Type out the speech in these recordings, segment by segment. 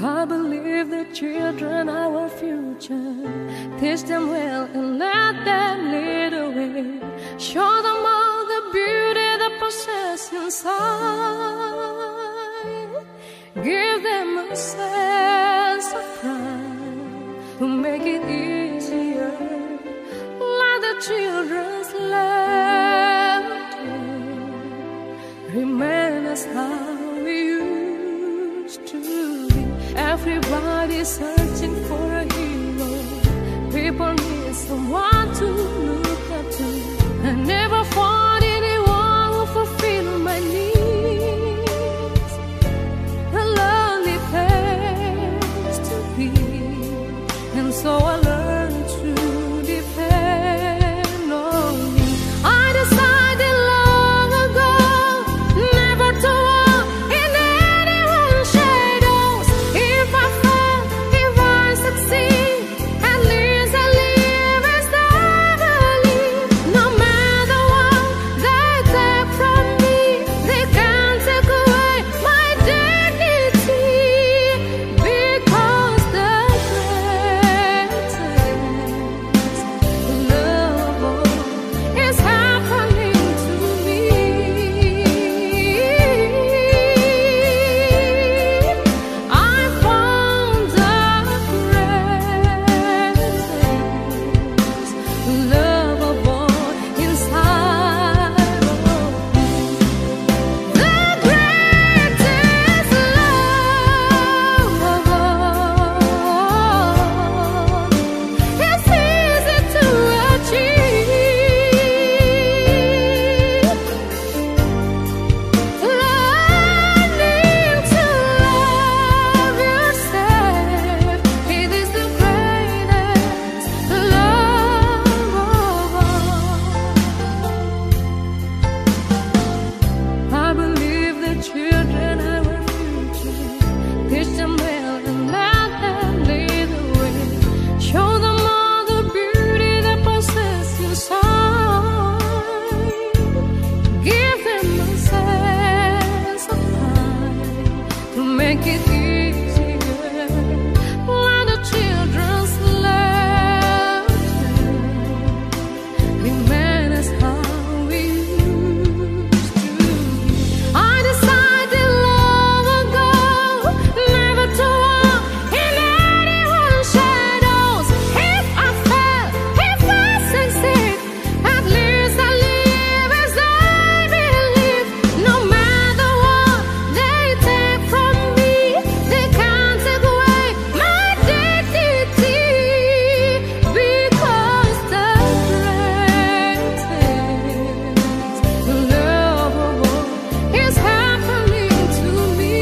I believe the children are our future. Teach them well and let them lead the way. Show them all the beauty they possess inside. Give them a sense of pride to make it easier. Let the children's laughter remain as how we used to be. Everybody's searching for a hero. People need someone to look up to. I never found anyone who fulfilled my needs. A lonely place to be, and so I learned to depend on you. I decided long ago never to walk in anyone's shadows. If I fail, if I succeed, at least I live as I believe. No matter what they take from me, they can't take away my dignity. Because the greatest love is happening to me. I found the greatest love of all inside of me. The greatest love of all is easy to achieve. Learning to love yourself, it is the greatest love of all. I believe the children are our future. Teach them well and let them lead the way. Show them all the beauty they possess inside. Give them a sense of pride to make it easier. Let the children's laughter remain as how we used to be. I decided long ago never to walk in anyone's shadows. If I fail, if I succeed, at least I live as I believe. No matter what they take from me, they can't take away my dignity. Because the greatest love of all is happening to me.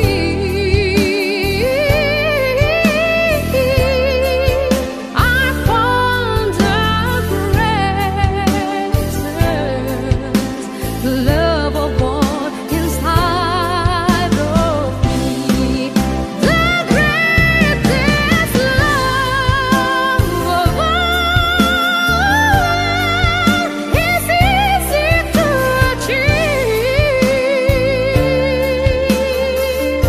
I found the greatest love of all inside of me. The greatest love of all is easy to achieve.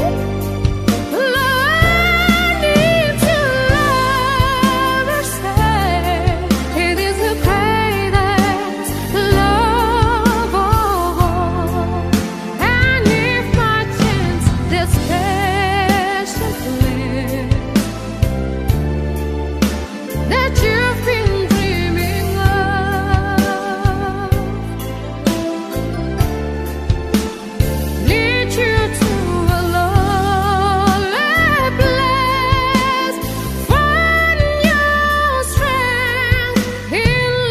Learning to love yourself, it is the greatest love of all. And if by chance that special place that you've been dreaming of leads you to a lonely place, find your strength in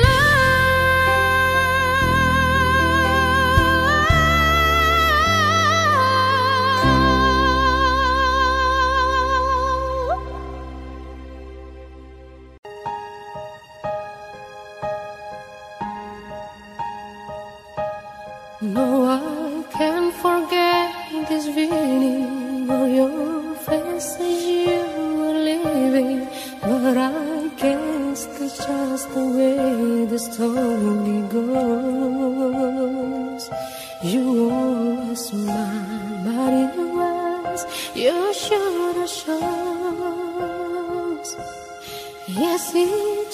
love. No, I can't forget this feeling of your face as you were leaving, but I guess that's just the way the story goes. You always smile, but it was you should have shown it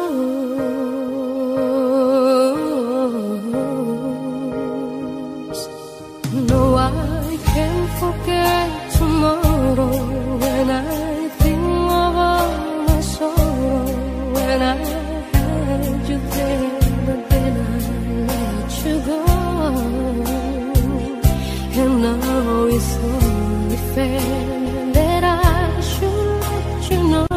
yours? No, I can't forget tomorrow when I think of all my sorrow. When I had you there, but then I let you go. And now it's only fair that I should let you know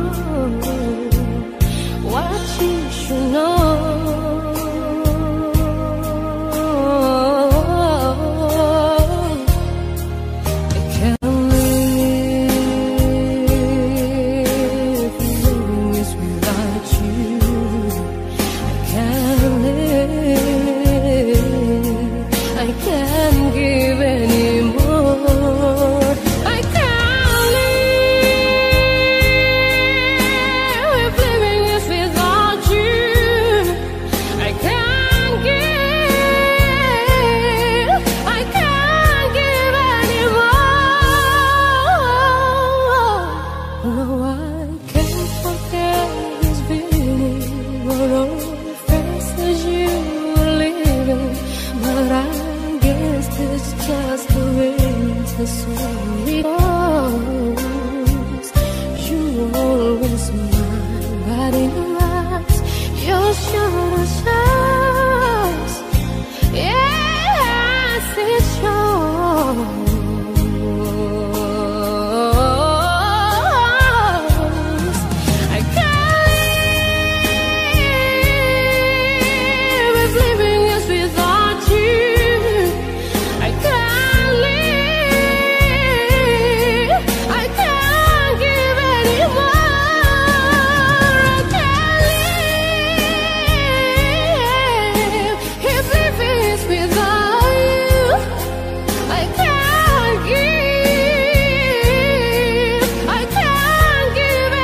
what you should know. I can't live living this without you. I can't live. I can't give anymore. I can't live living this without you. I can't give. I can't give anymore. No, I can't forget this feeling or old faces you were living, but I guess it's just the way the story goes. You always smile, but in your eyes you're sure to shows. Yes, it shows. I can't live living this without you. I can't live. I can't give anymore. I can't live if living is without you. I can't give. I can't give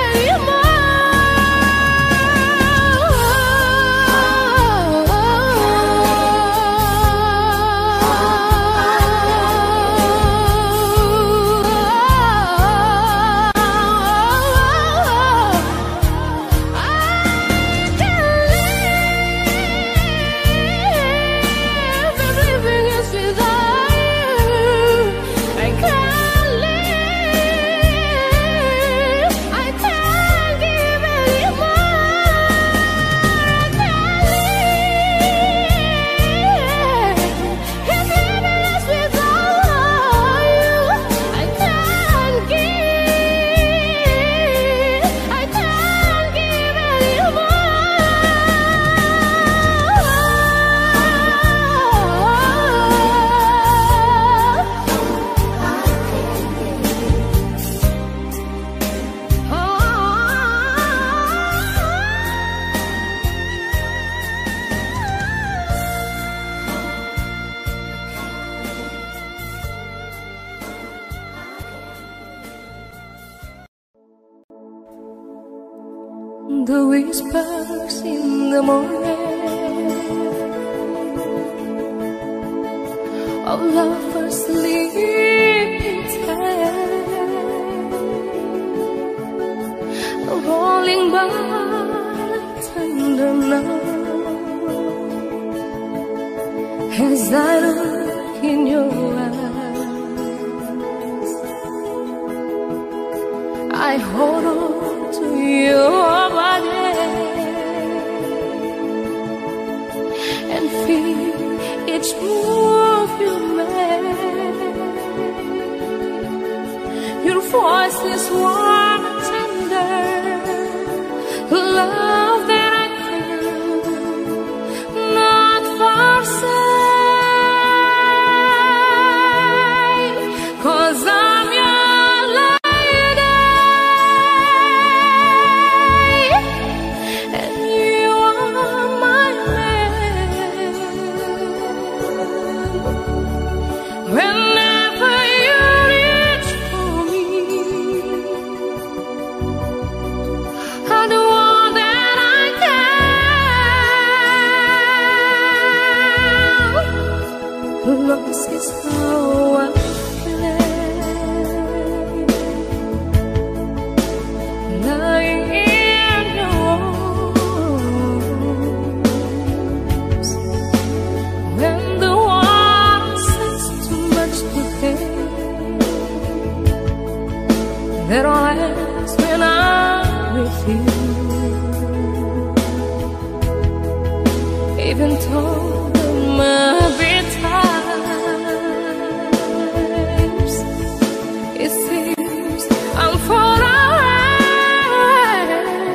the whispers in the morning of lovers sleeping tight, rolling by tender night as I look in your eyes. I hold on to your body and feel each move you make. Your voice is warm and tender, love that I could not forsake, 'cause I'm your lady and you are my man. Whenever you reach for me, even though there might be times it seems I'm far away.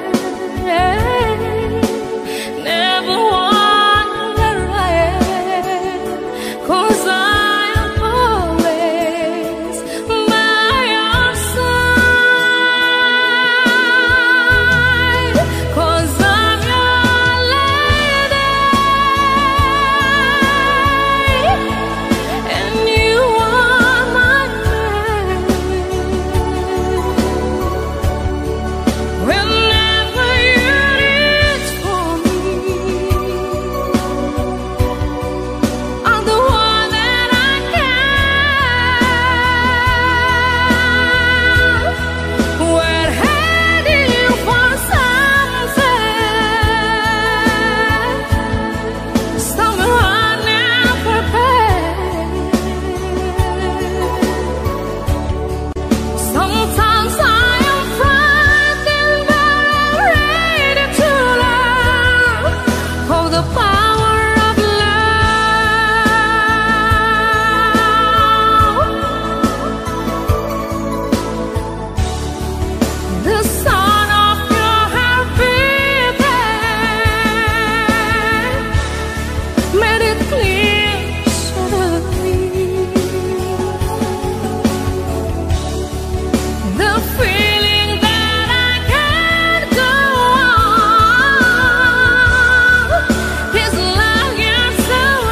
Never wonder I am, 'cause I am always by your side, 'cause I'm your lady and you are my man. Whenever you reach for me, I'm the one that I can. We're heading for something, somewhere I never been. Sometimes I am frightened, but I'm ready to learn of the power of love. The sound of your heart beating made it clear suddenly. The feeling that I can't go on is like years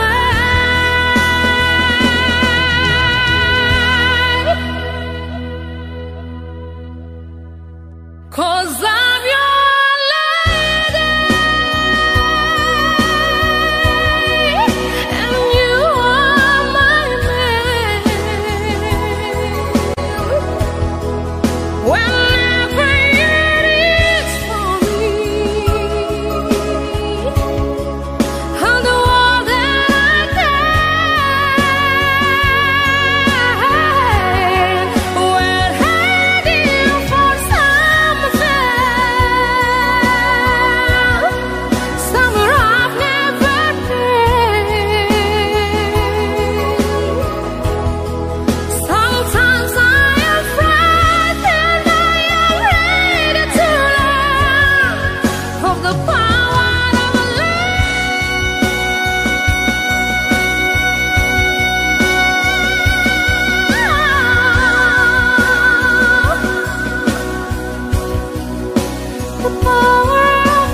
away. 'Cause I'm your lady and you are my man. Whenever you reach for me, I'm the one that I can. We're heading for something, somewhere I've never been. Sometimes I am frightened, but I'm ready to learn of the power of love, the power of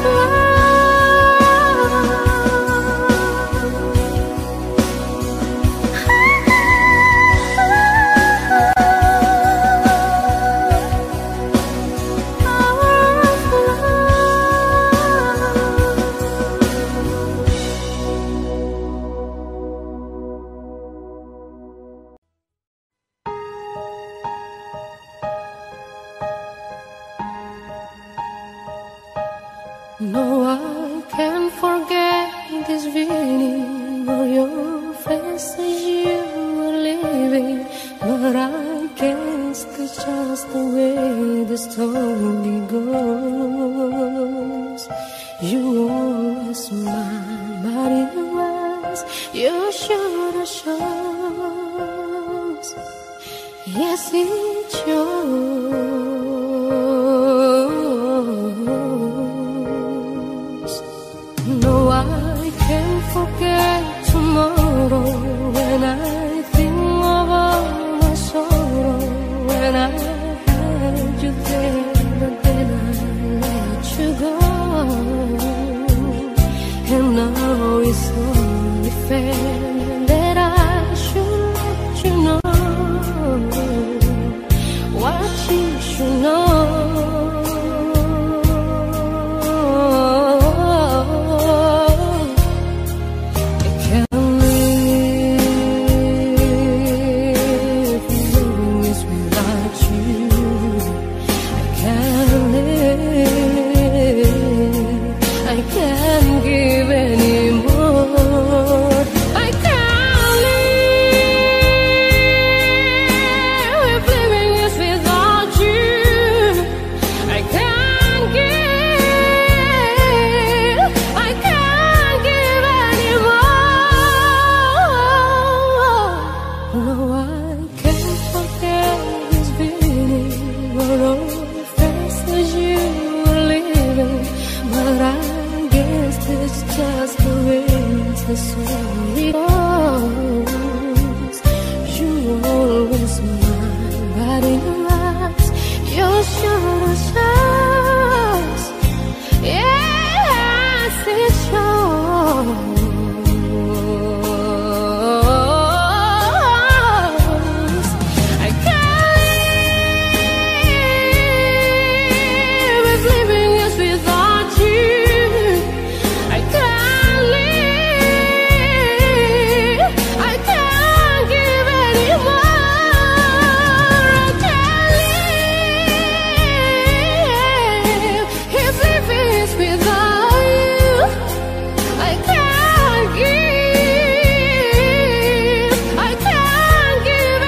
no, I can't forget this feeling or your face as you were leaving, but I guess that's just the way the story goes. You always smile, but it was your shoulder shows. Yes, it shows. No, I can't forget tomorrow when I think of all my sorrow. When I had you there, but then I let you go. And now it's only fair that I should let you know what you should know. I can't live living this without you. I can't live, I can't give anymore. I can't this way goes. You always smile right in your eyes. Your shoulder shows. Yes, it shows. I can't live if living is without you. I can't live. I can't give anymore. I can't live if living is without you. I can't give. I can't give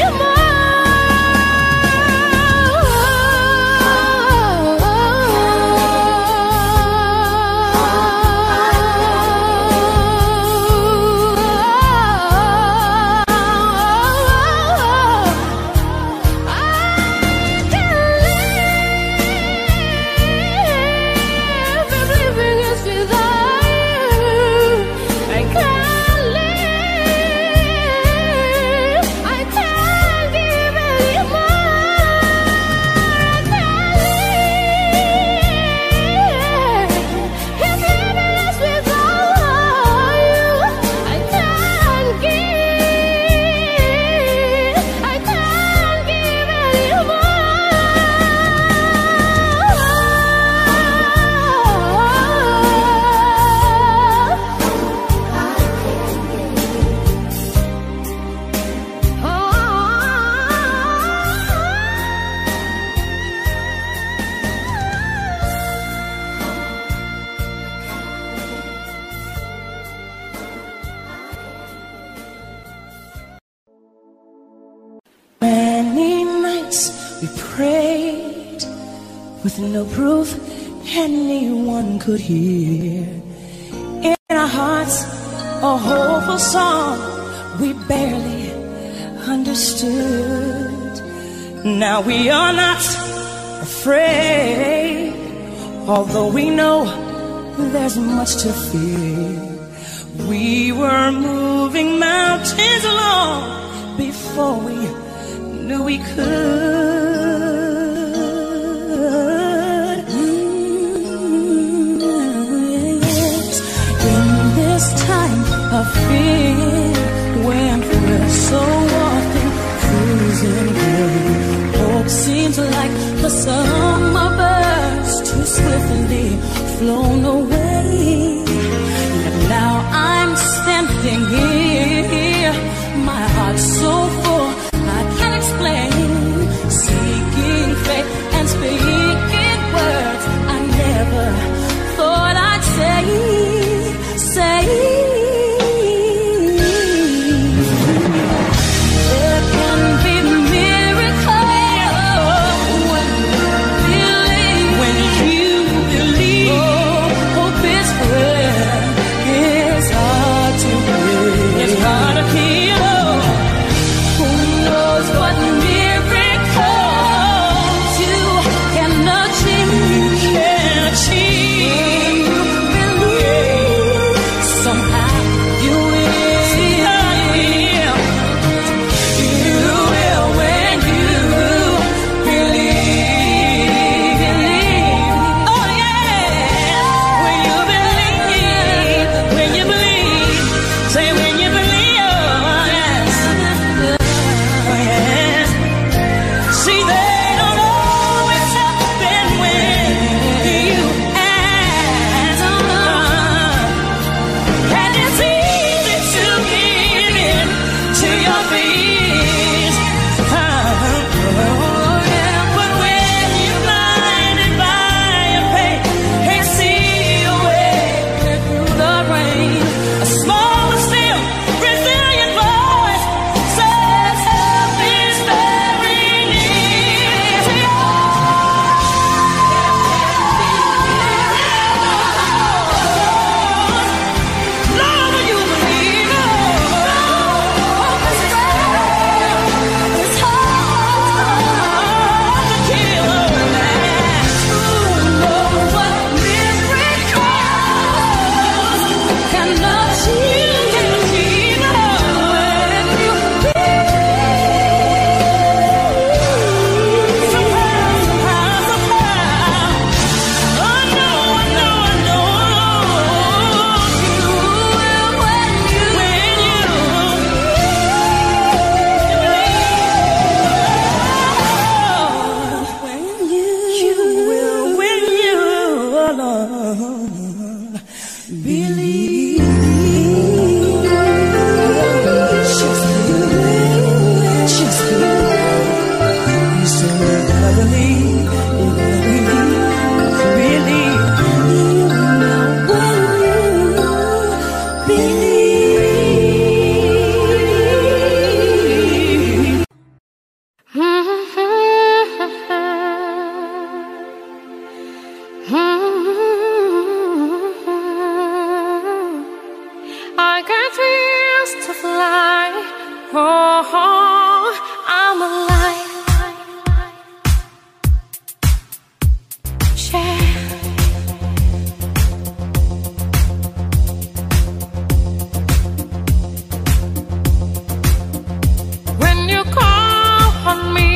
Many nights we prayed with no proof anyone could hear. In our hearts, a hopeful song we barely understood. Now we are not afraid, although we know there's much to fear. We were moving mountains along before we knew we could. Yes. In this time of fear, when we're so often cruising through, hope seems like the summer birds too swiftly flown away. And now I'm standing here, my heart so full I can't explain, seeking faith and speaking words I never thought I'd say. There can be miracles when you believe. Oh, hope believe. I got wings to fly. Oh, I'm alive. Yeah. When you call on me,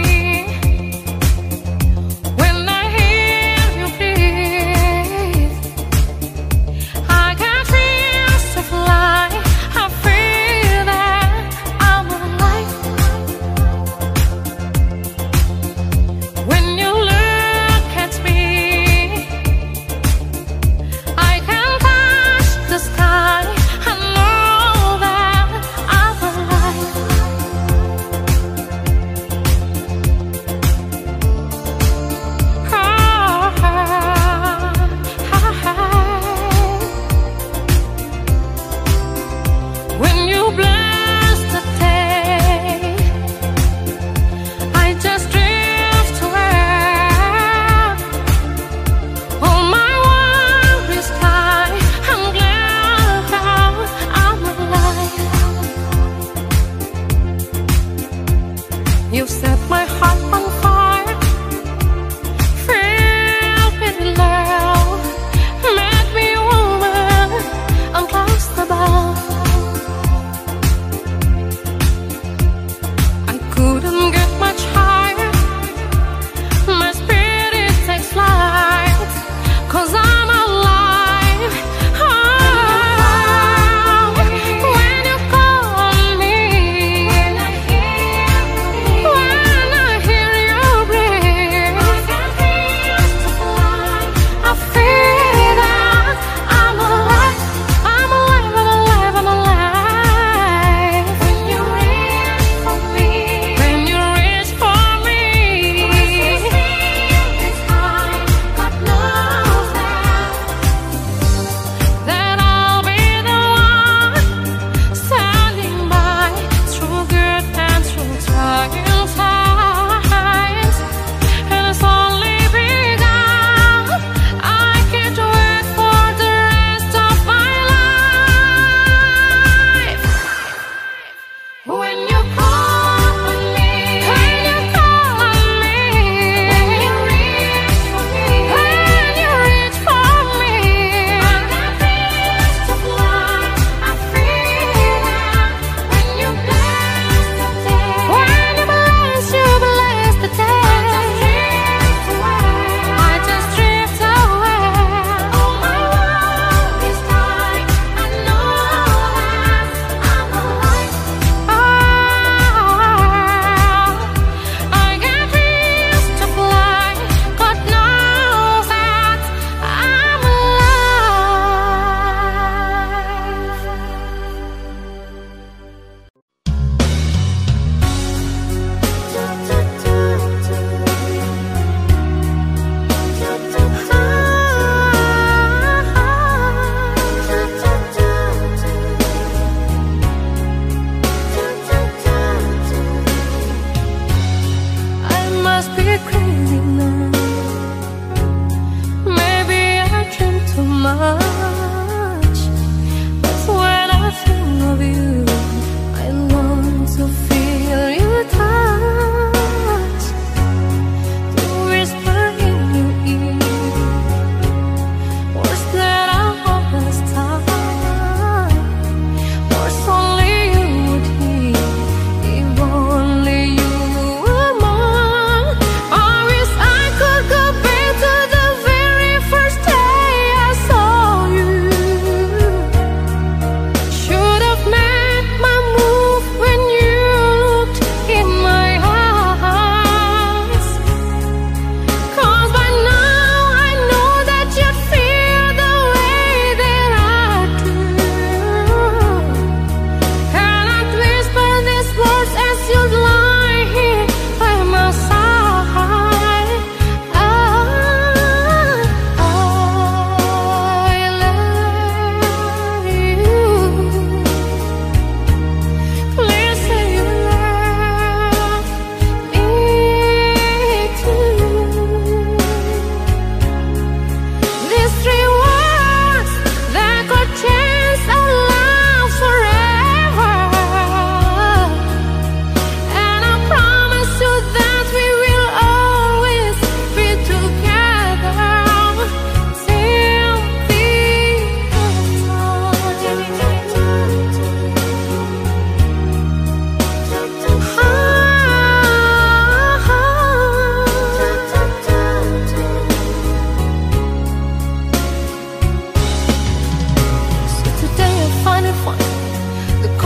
when I hear you breathe, I got wings to fly. I feel that I'm alive.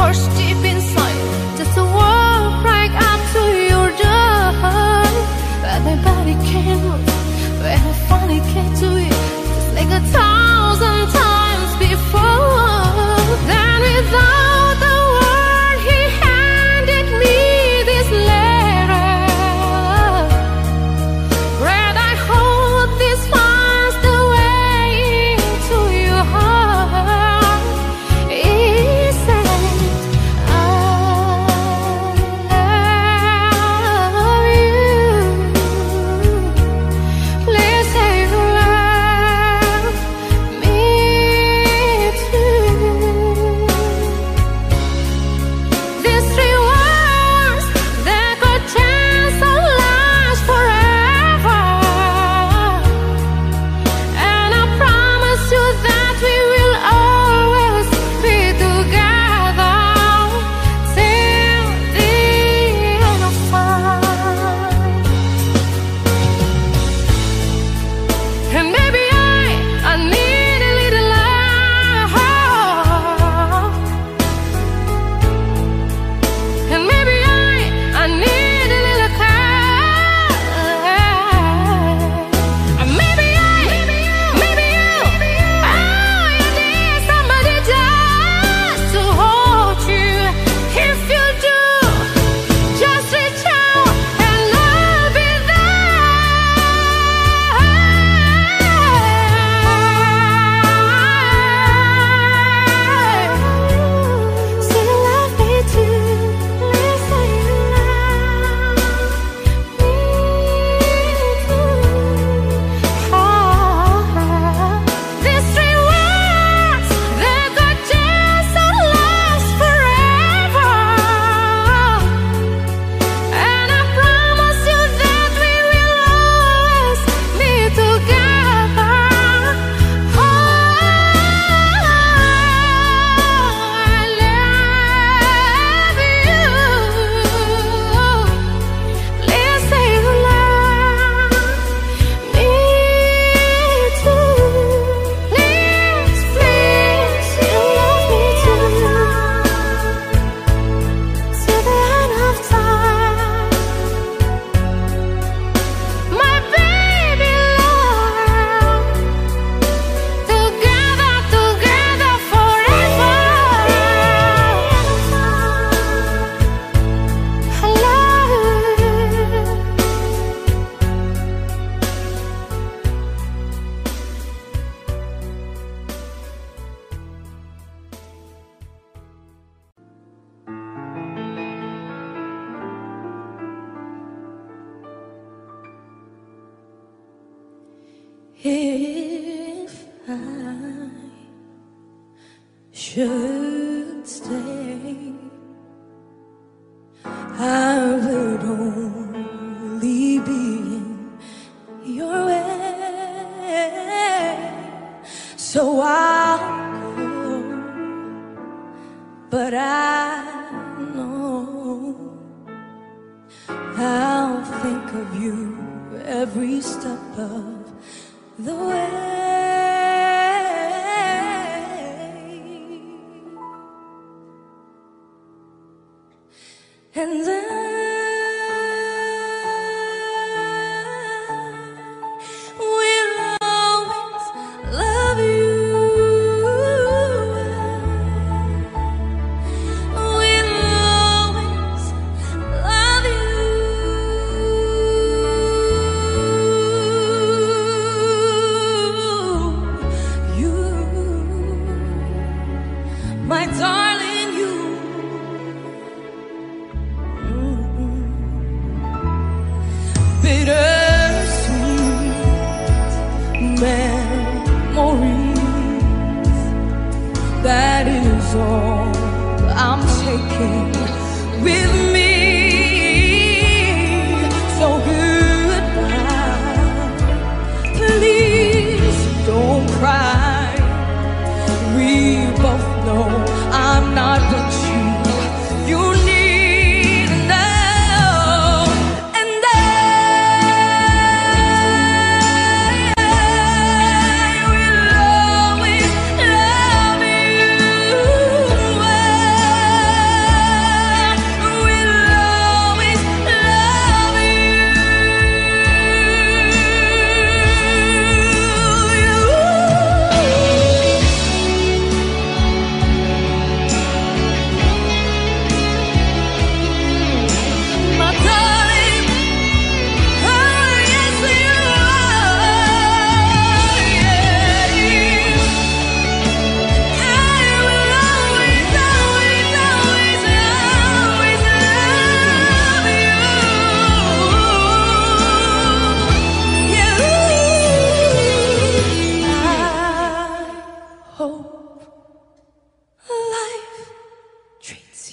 hurts deep inside. Just a word right up to your door. But my body can't move when I finally get to it. Just like 1,000 times before. Then without a word he handed me this letter. Read, I hope this finds the way into your heart. He said, I love you. Please say you love me too. These 3 words, they could change our lives forever. And I promise you that we will always be together till the end of time. And maybe I need a little love. And maybe I need a little care. And maybe you need somebody just to hold you. If you do, just reach out and I'll be there. Say you love me too. Please say you love me too. These 3 words, they could change our lives forever. And I promise you that we will always be together. Oh, I love you. Please say you love me too. Please, please, you love me too. Till the end of time. My baby love. Together, together forever. I love you. If I should stay, I would only be in your way. So I'll go, but I know I'll think of you every step of the way. And I will always love you. Will always love you. You, my darling, you. Bittersweet memories, that is all I'm taking with me. So goodbye, please don't cry. We both know I'm not what you need now. And I will always love you.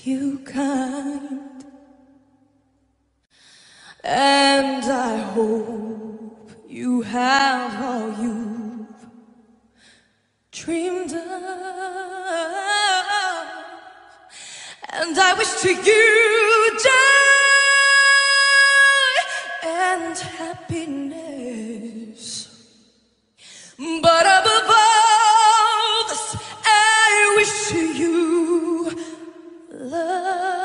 you kind, and I hope you have all you've dreamed of, and I wish to you joy and happiness, but above all this I wish to you love.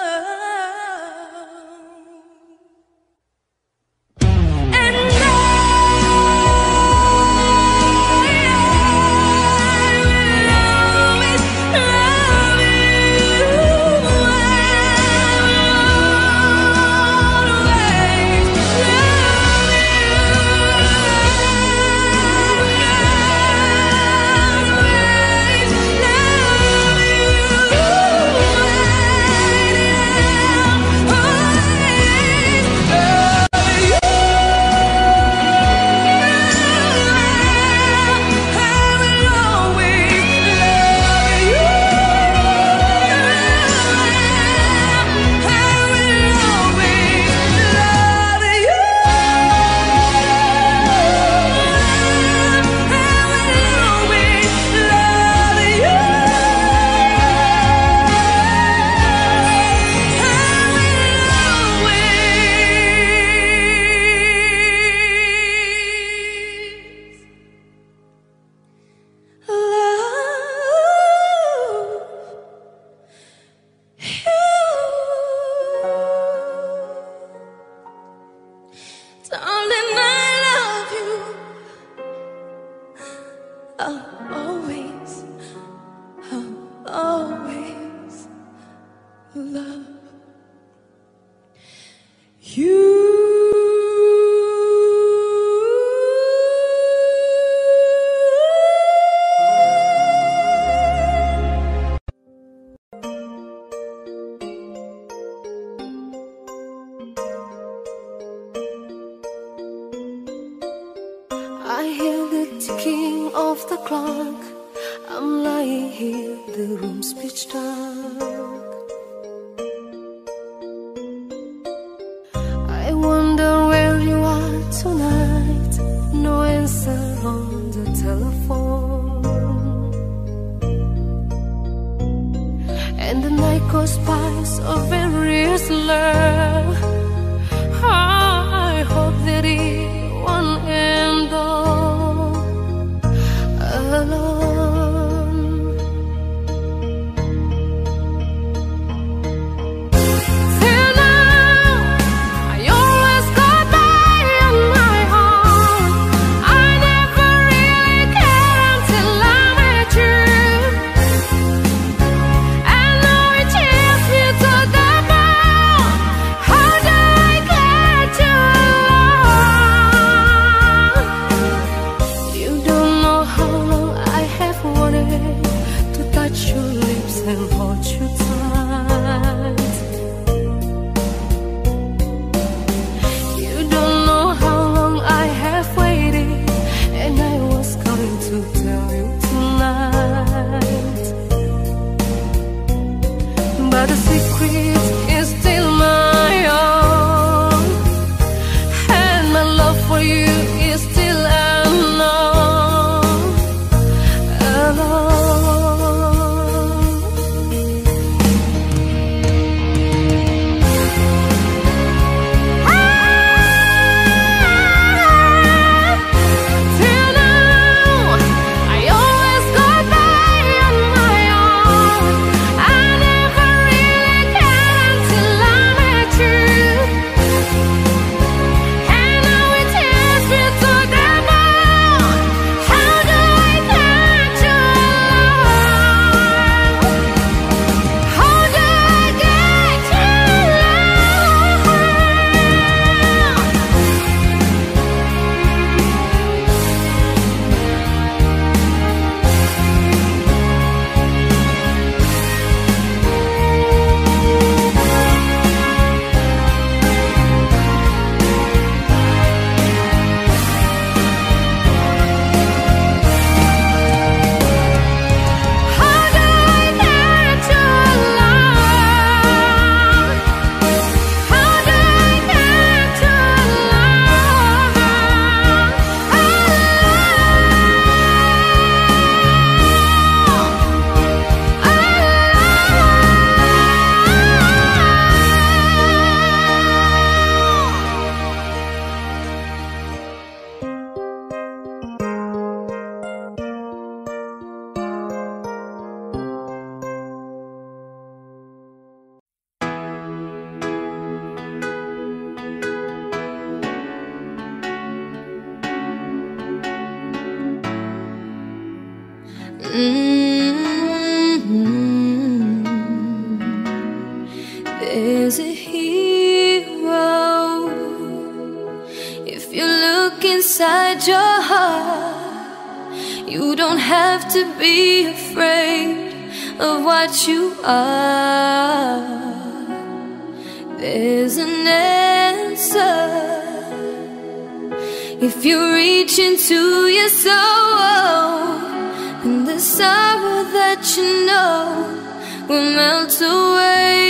I hear the ticking of the clock. I'm lying here, the room's pitch dark. I wonder where you are tonight. No answer on the telephone, and the night goes by so very slow. I hope that it won't end all alone. Till now, I always go by on my own. I never really cared until I met you, and now it chills me to the bone. How do I get you alone? You don't know how long I have wanted to touch your lips and hold you tight. You don't know how long I have waited, and I was going to tell you tonight, but the secret is still my own, and my love for you is still unknown, alone. Till now, I always go by on my own. I never really inside your heart. You don't have to be afraid of what you are. There's an answer if you reach into your soul, and the sorrow that you know will melt away.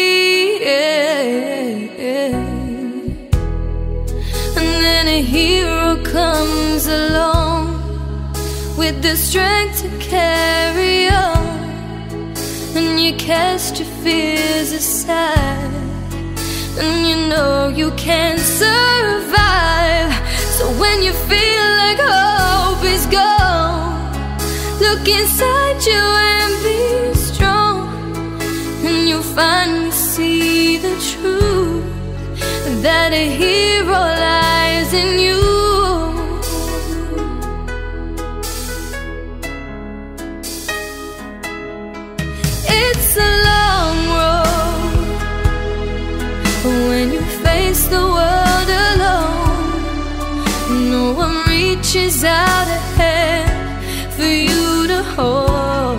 And then a hero comes along with the strength to carry on, and you cast your fears aside, and you know you can survive. So when you feel like hope is gone, look inside you and be strong, and you'll finally see the truth, that a hero lies in you. It's a long road when you face the world alone. No one reaches out a hand for you to hold.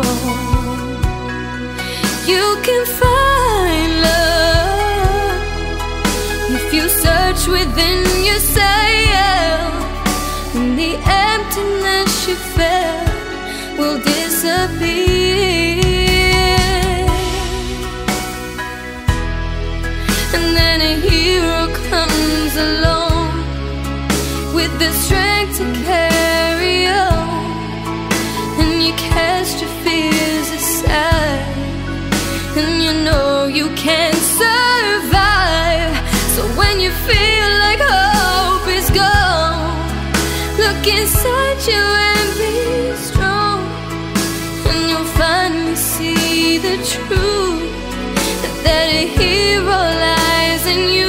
You can find love if you search within yourself, and the emptiness you felt will disappear. And then a hero comes along with the strength to carry on, and you cast your fears aside, and you know you can survive. So when you feel like hope is gone, look inside you and be strong, and you'll finally see the truth, that a hero lies in you.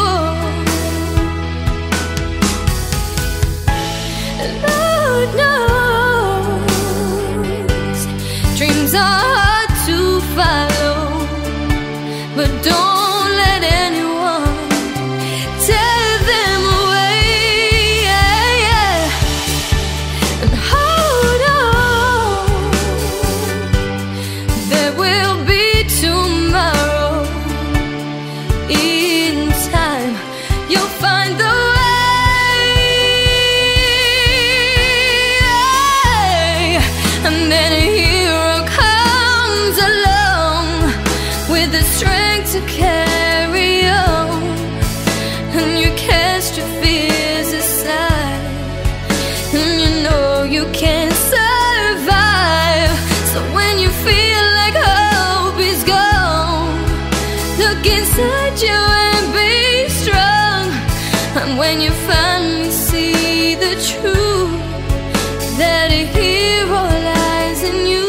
Lord knows dreams are hard to follow, but don't let anyone tear them away. And hold on, there will be tomorrow. In time, you'll find the way. And then a hero comes along with the strength to carry on, and you cast your fears aside, and you know you can survive. So when you feel like hope is gone, look inside you and be strong, and when you finally see the truth, that a hero lies in you.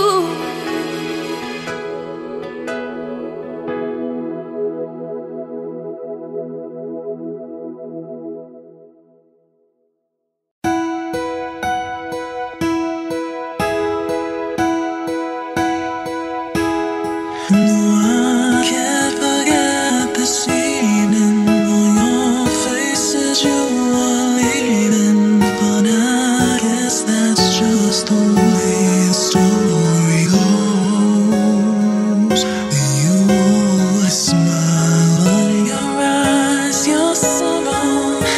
No, I can't forget this evening. On your faces you are leaving, but I guess that's just the way the story goes. You always smile, but in your eyes your sorrow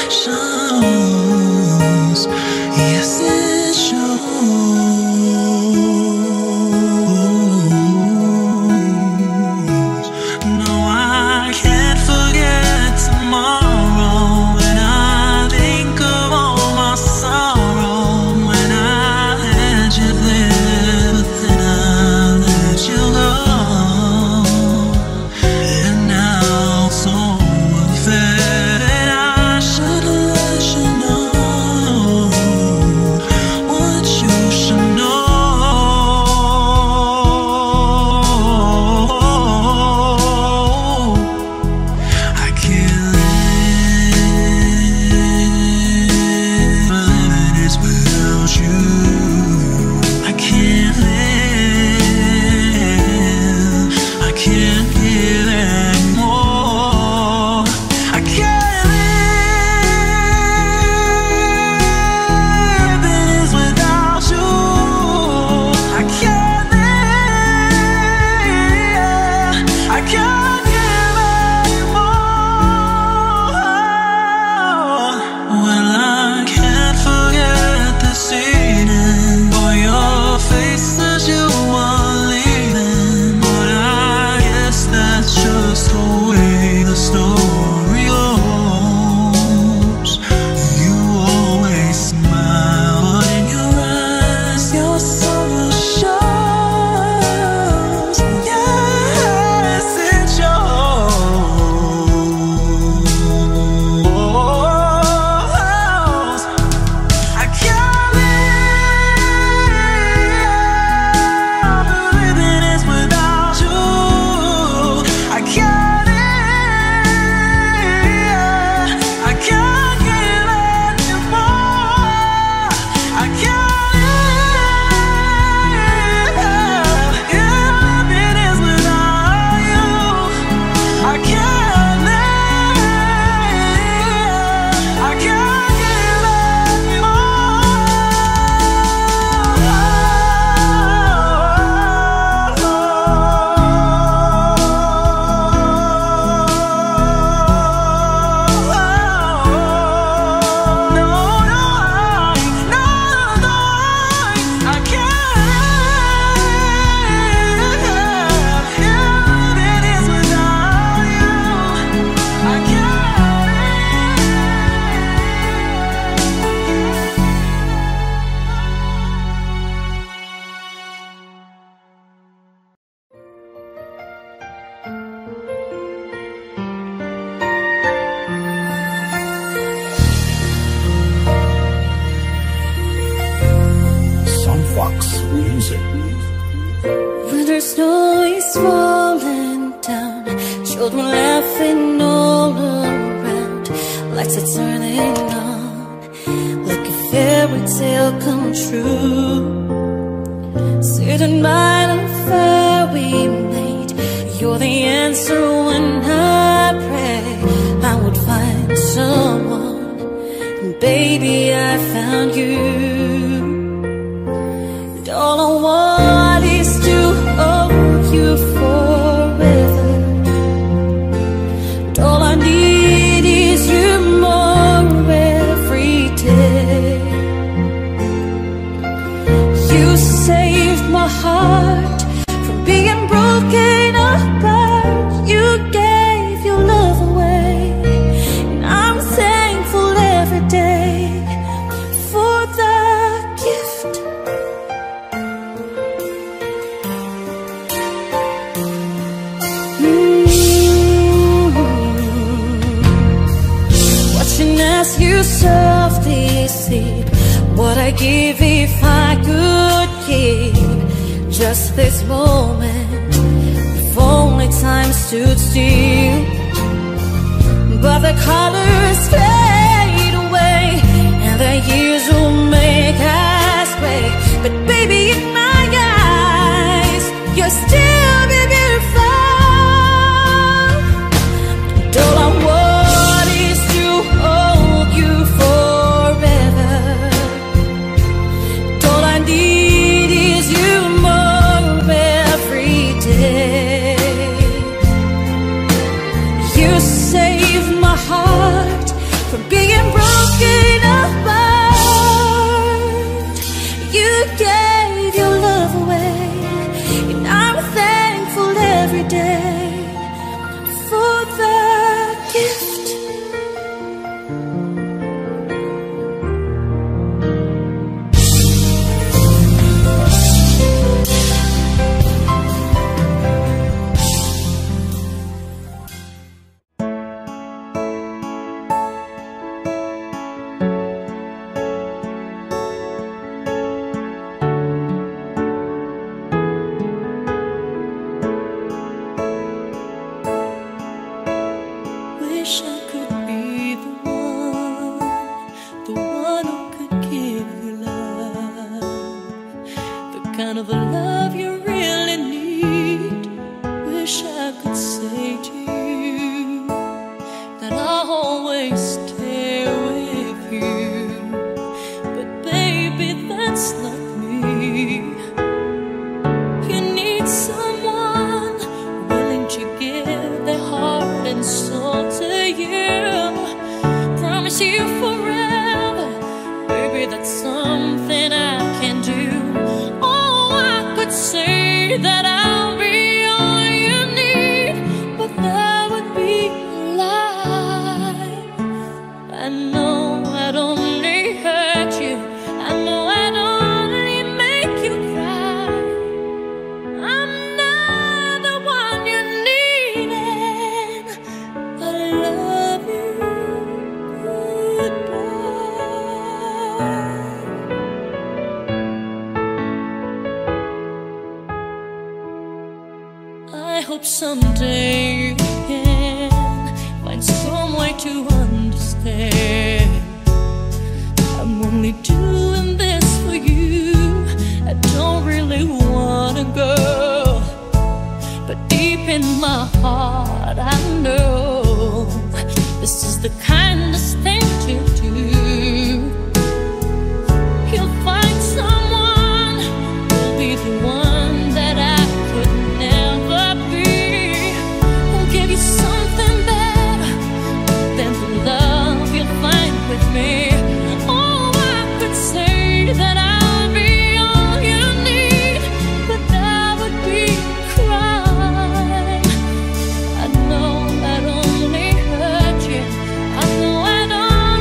shows. Yes, it shows. snow is falling down, children laughing all around, lights are turning on, like a fairy tale come true. Sitting by the fire we made, you're the answer when I pray I would find someone, and baby I found you. And all I want is to hold you forever, and all I need is you more every day. You saved my heart from being broken apart. You gave your love away, and I'm thankful every day for the gift. Watching as you softly sleep, what I give if I could keep just this moment, if only time stood still. But the colors fade away, and the years will make us gray. But baby, in my eyes, you're still beautiful. And all I want is to hold you forever. And all I need is you more every day. You saved my heart from being broken apart. You gave your love away, and I'm thankful every day for the gift. Wish I could be the one who could give you love, the kind of a love you really need. Wish I could say to you that I'll always stay with you, but baby, that's not me. You need someone willing to give their heart and soul to you. Promise you forever, baby, that's something I can do. Oh, I could say that I'll be all you need, but that would be a lie. I know I'd only hurt you, I know I'd only make you cry. I'm not the one you needed. I love you. Goodbye. I hope someday you can find some way to understand. I'm only doing this for you. I don't really wanna go, but deep in my heart I know this is the kindest thing to do. You'll find someone who'll be the one that I could never be, who'll give you something better than the love you'll find with me. Oh, I could say that I'll be all you need, but that would be a crime. I know I'd only hurt you, I know I'd only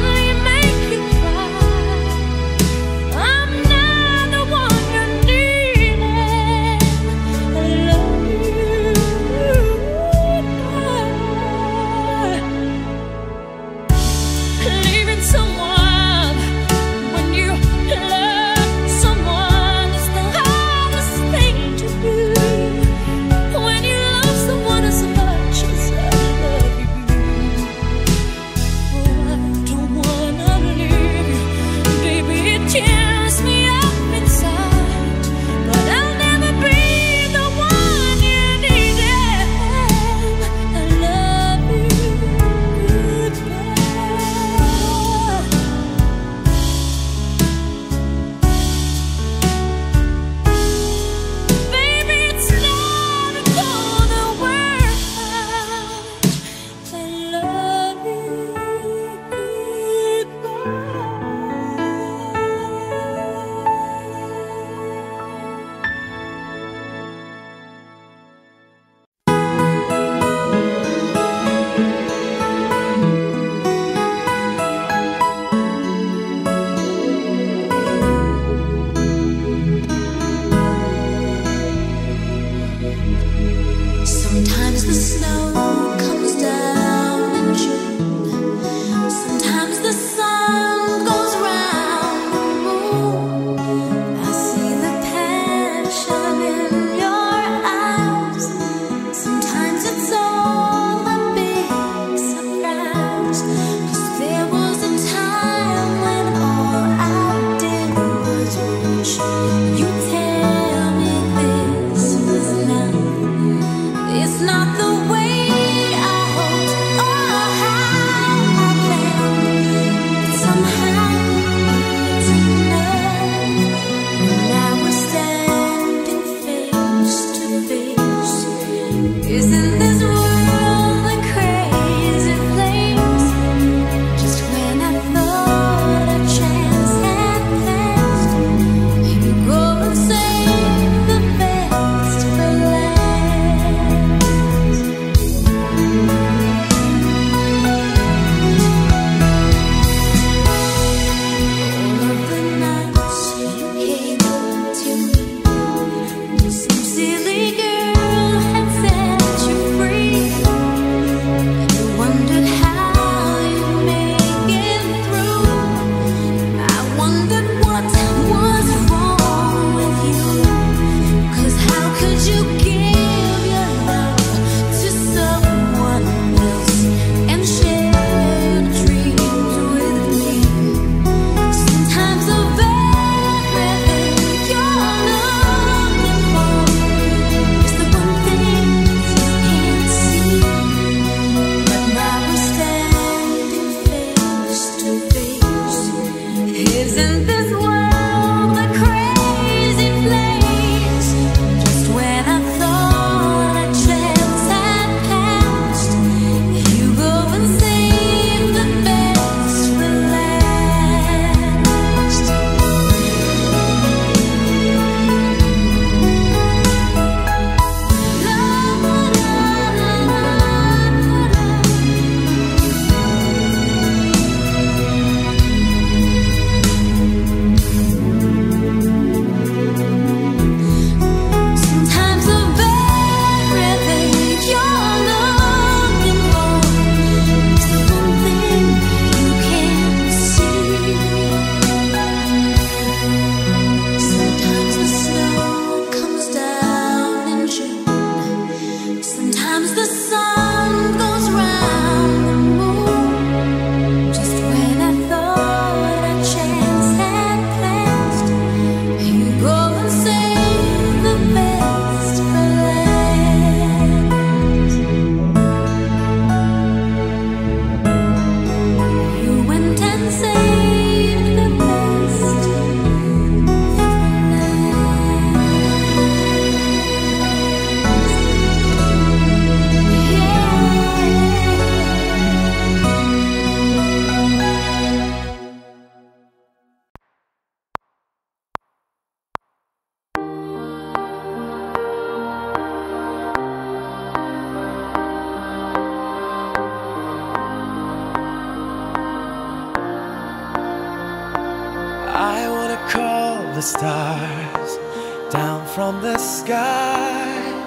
the stars down from the sky.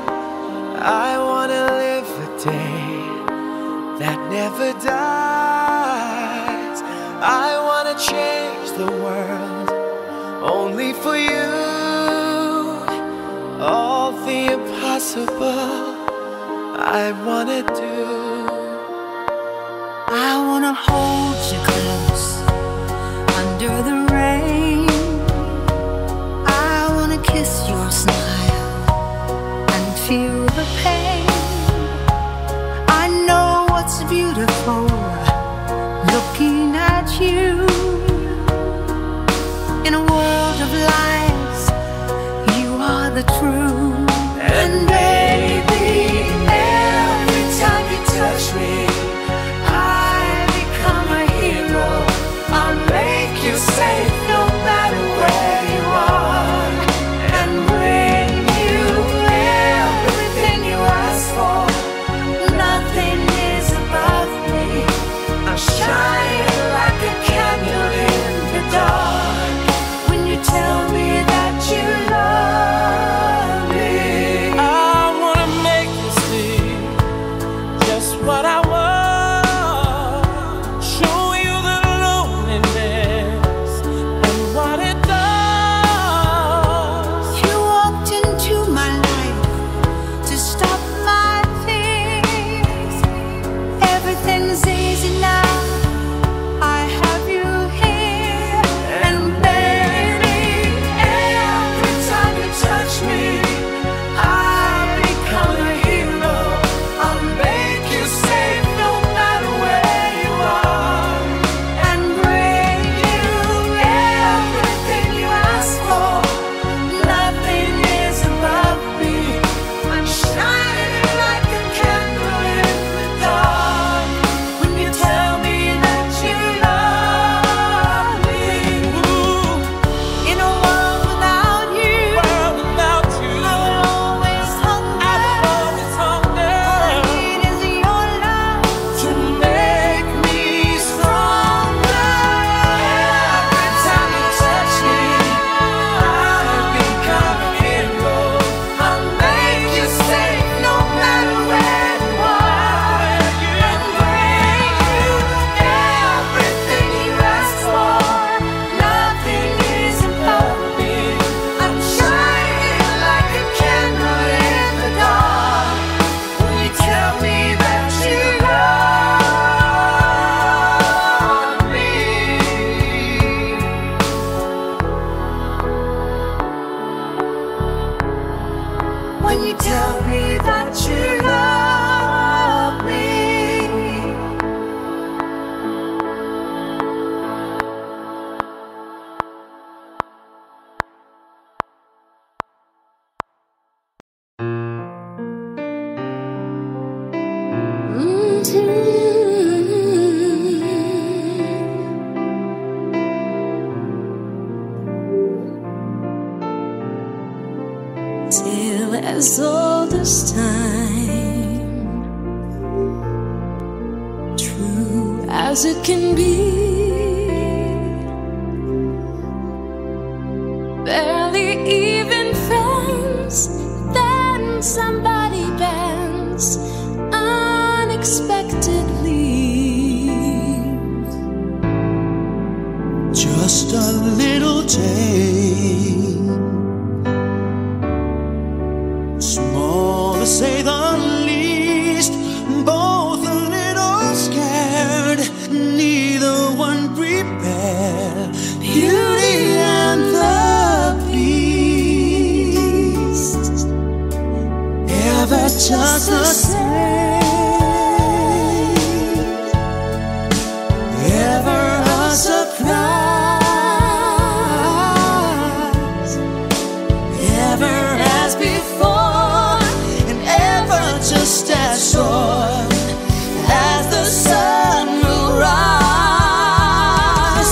I wanna live a day that never dies. I wanna change the world only for you. All the impossible I wanna do. I wanna hold you close under the rain. I wanna kiss your smile and feel the pain. I know what's beautiful looking at you. In a world of lies, you are the truth. And baby, every time you touch me, safe no matter where you are, and bring you everything you ask Till as old as time, true as it can be, barely even friends, then somebody bends unexpectedly. Just a little change, small to say the least, both a little scared, neither one prepared. Beauty and the Beast, ever just the same, ever a surprise, ever as before, and ever just as sure as the sun will rise.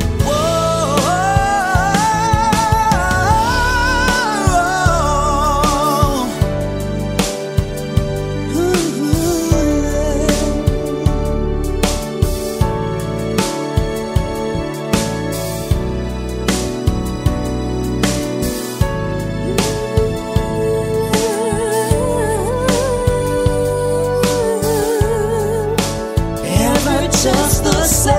Just the same,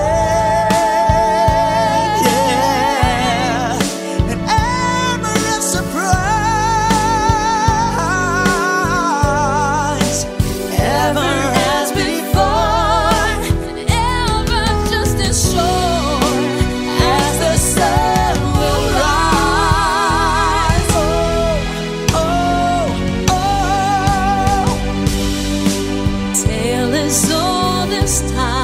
yeah, and ever a surprise, ever as before, Ever just as sure as the sun will rise. Oh, oh, oh. tale as old as time.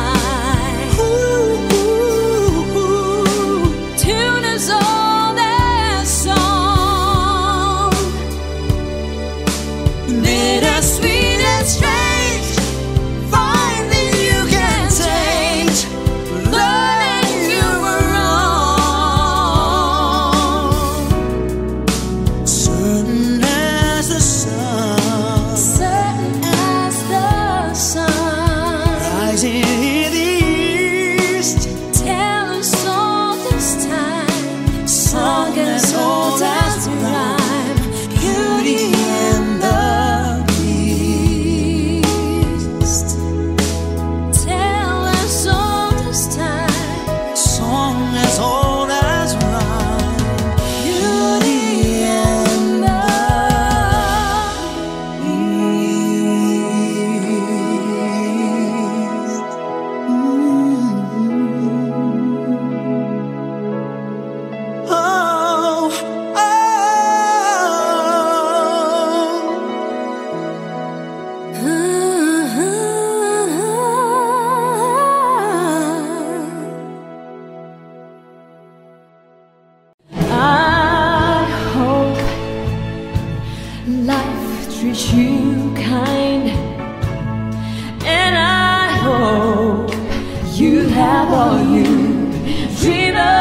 Treat you kind, and I hope you have all you dream of,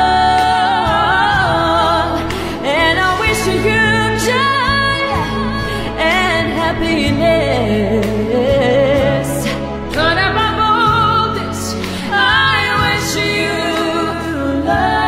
and I wish you joy and happiness. But above all this, I wish you love.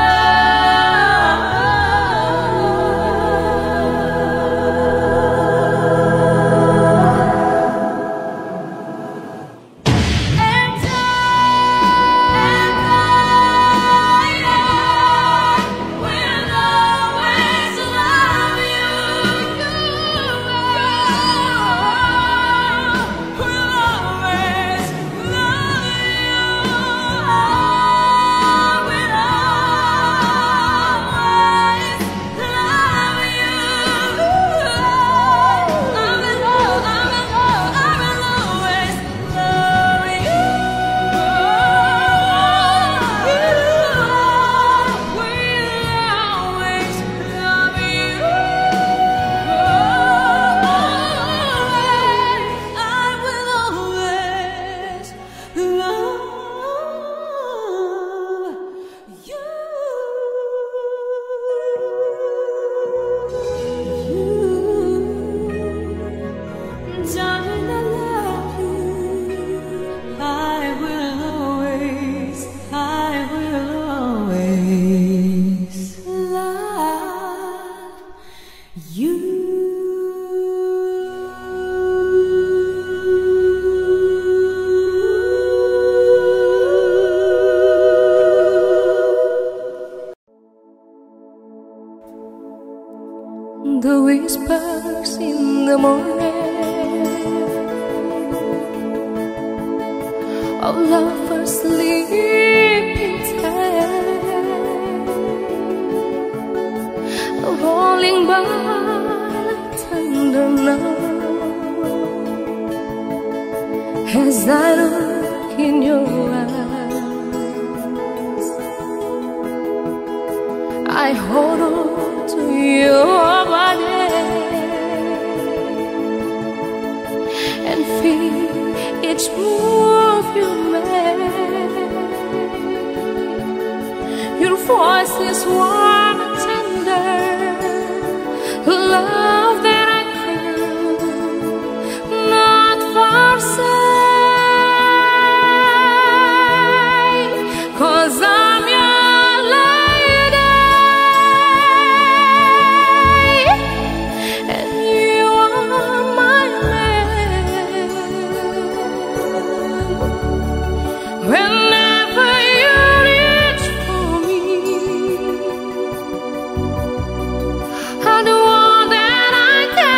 Darling, I love you. I will always love you. The whispers in the morning of lovers sleeping tight, rolling by like tender night, as I look in your eyes, I hold on to your body and feel each move you make. Your voice is warm and tender, love that I could not forsake, 'cause I'm your lady and you are my man. Whenever you reach for me, I'll do all that I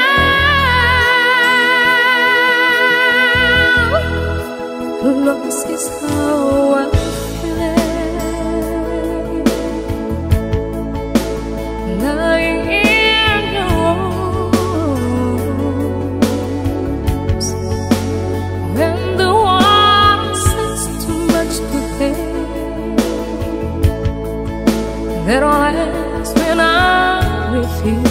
can. Lost is how I feel, lying in your arms. When the water says too much to bear, that all ends when I'm with you.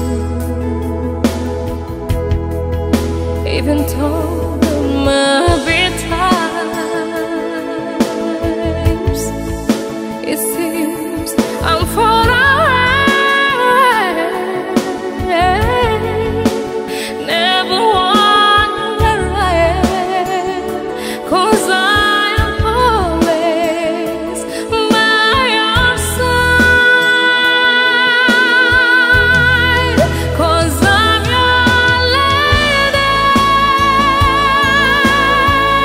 Even though there might be times it seems I'm far away, never wonder where I am, 'cause I am always by your side, 'cause I'm your lady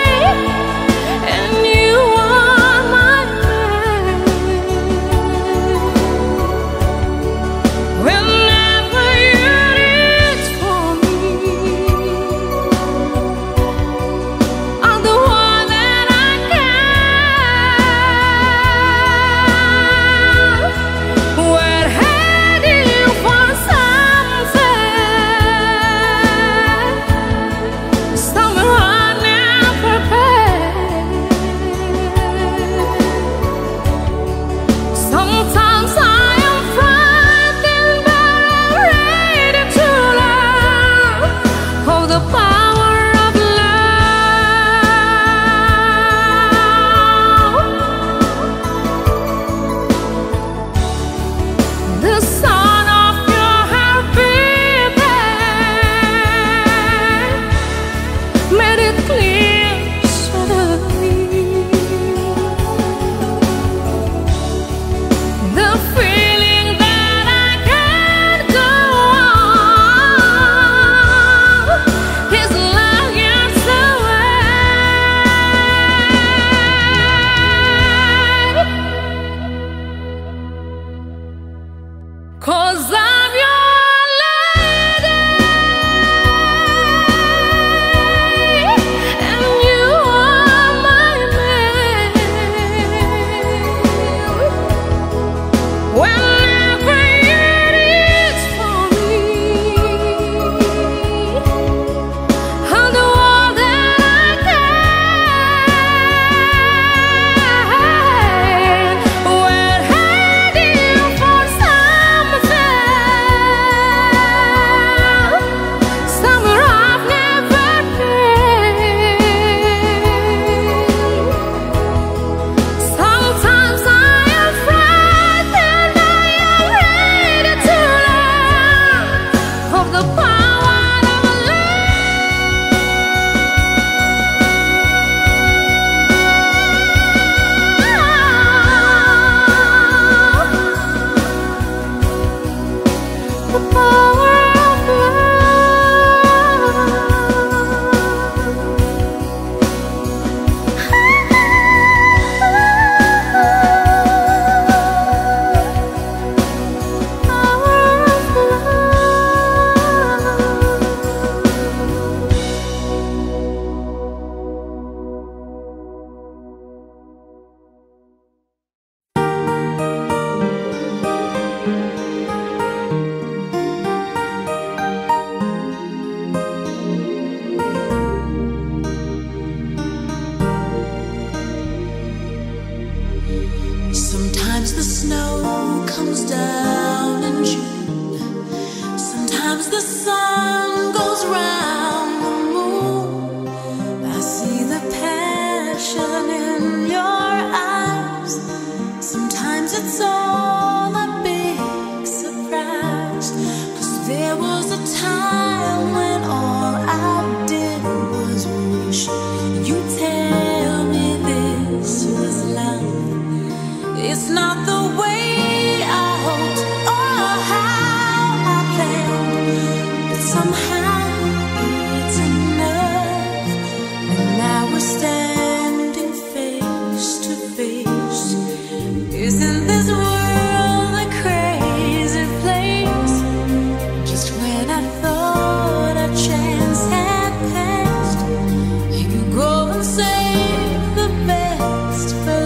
comes down in June. Sometimes the sun goes round the moon. I see the passion in your eyes. Sometimes it's all a big surprise. 'Cause there was a time when all I did was wish you tell me this was love. It's not the way I hoped or how I planned, but somehow it's enough. And now we're standing face to face. Isn't this world a crazy place? Just when I thought our chance had passed, you go and save the best for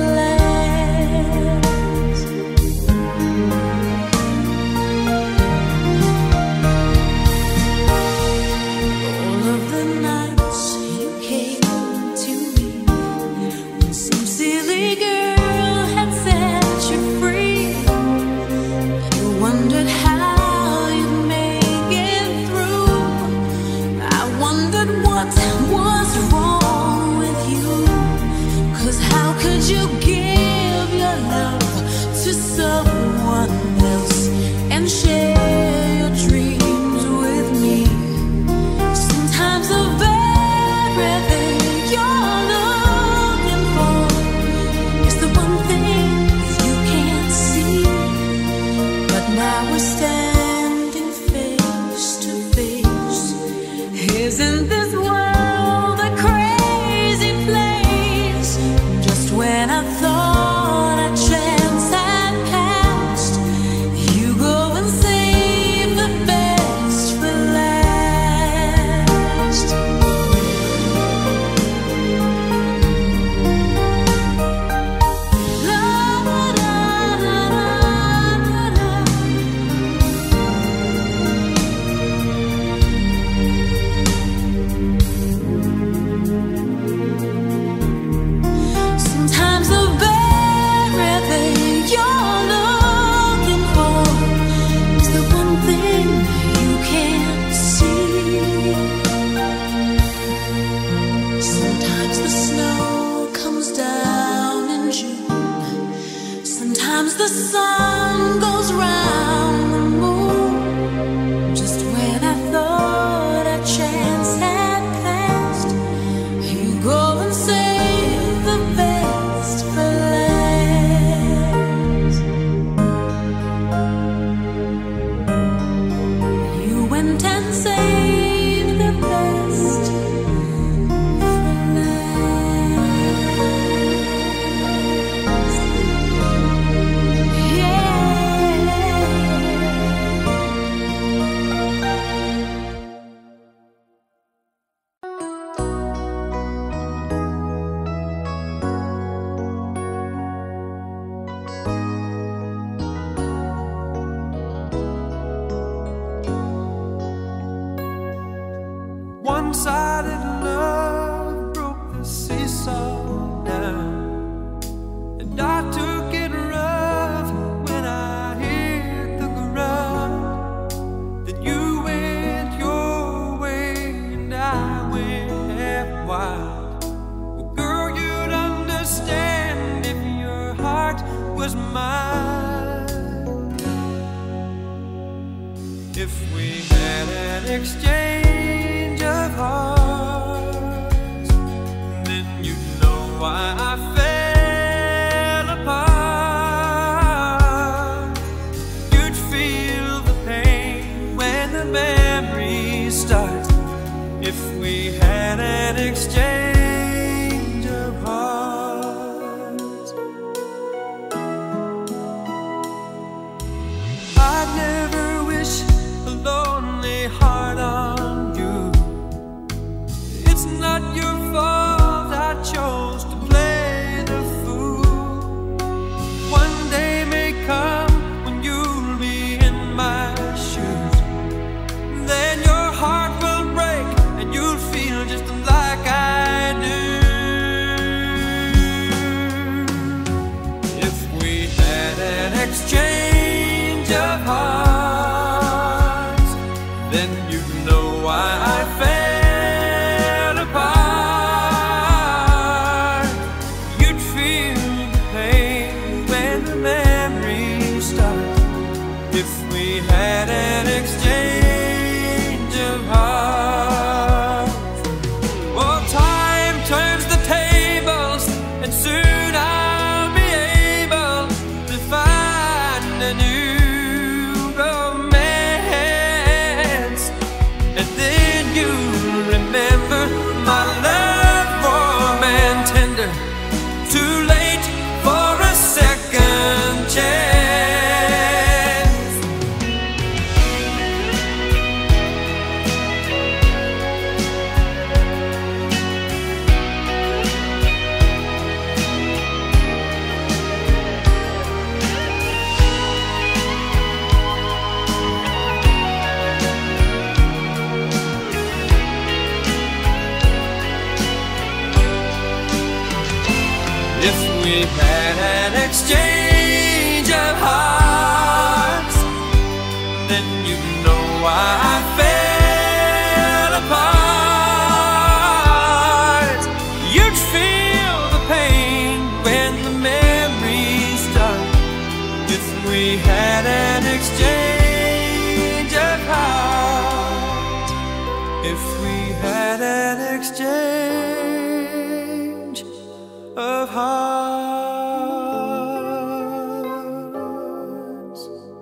last. All of the nights you came to me, when some silly girl had set you free, you wondered how you'd make it through. I wondered what was wrong with you. 'Cause how could you give your love to someone else and share your dreams with me? Sometimes the very thing you're looking for is the one thing you can't see. But now we're standing face to face. Isn't this world a crazy place? Just when I thought our chance had passed, you go and save the best for last. La da da da da da. Sometimes the very thing you're looking for is the one thing you can't see. Sometimes the snow comes down in June. Sometimes the sun goes round the moon. Just when I thought our chance had passed, you go and save the best for last. You went and saved the best for last. Yeah. One-sided love broke the seesaw down, and I took it rough when I hit the ground. Then you went your way and I went half wild. Well, girl, you'd understand if your heart was mine. If we had an exchange of hearts, then you'd know why I fell apart. You'd feel the pain when the memories start. If we had an exchange of hearts, I'd never wish a lonely heart on you. It's not your fault I chose to play the fool. One day may come when you'll be in my shoes. Then your heart will break and you'll feel just like I do. If we had an exchange If we had an exchange of hearts, then you know why I fell apart. You'd feel the pain when the memories start. If we had an exchange of hearts, if we had an exchange of hearts.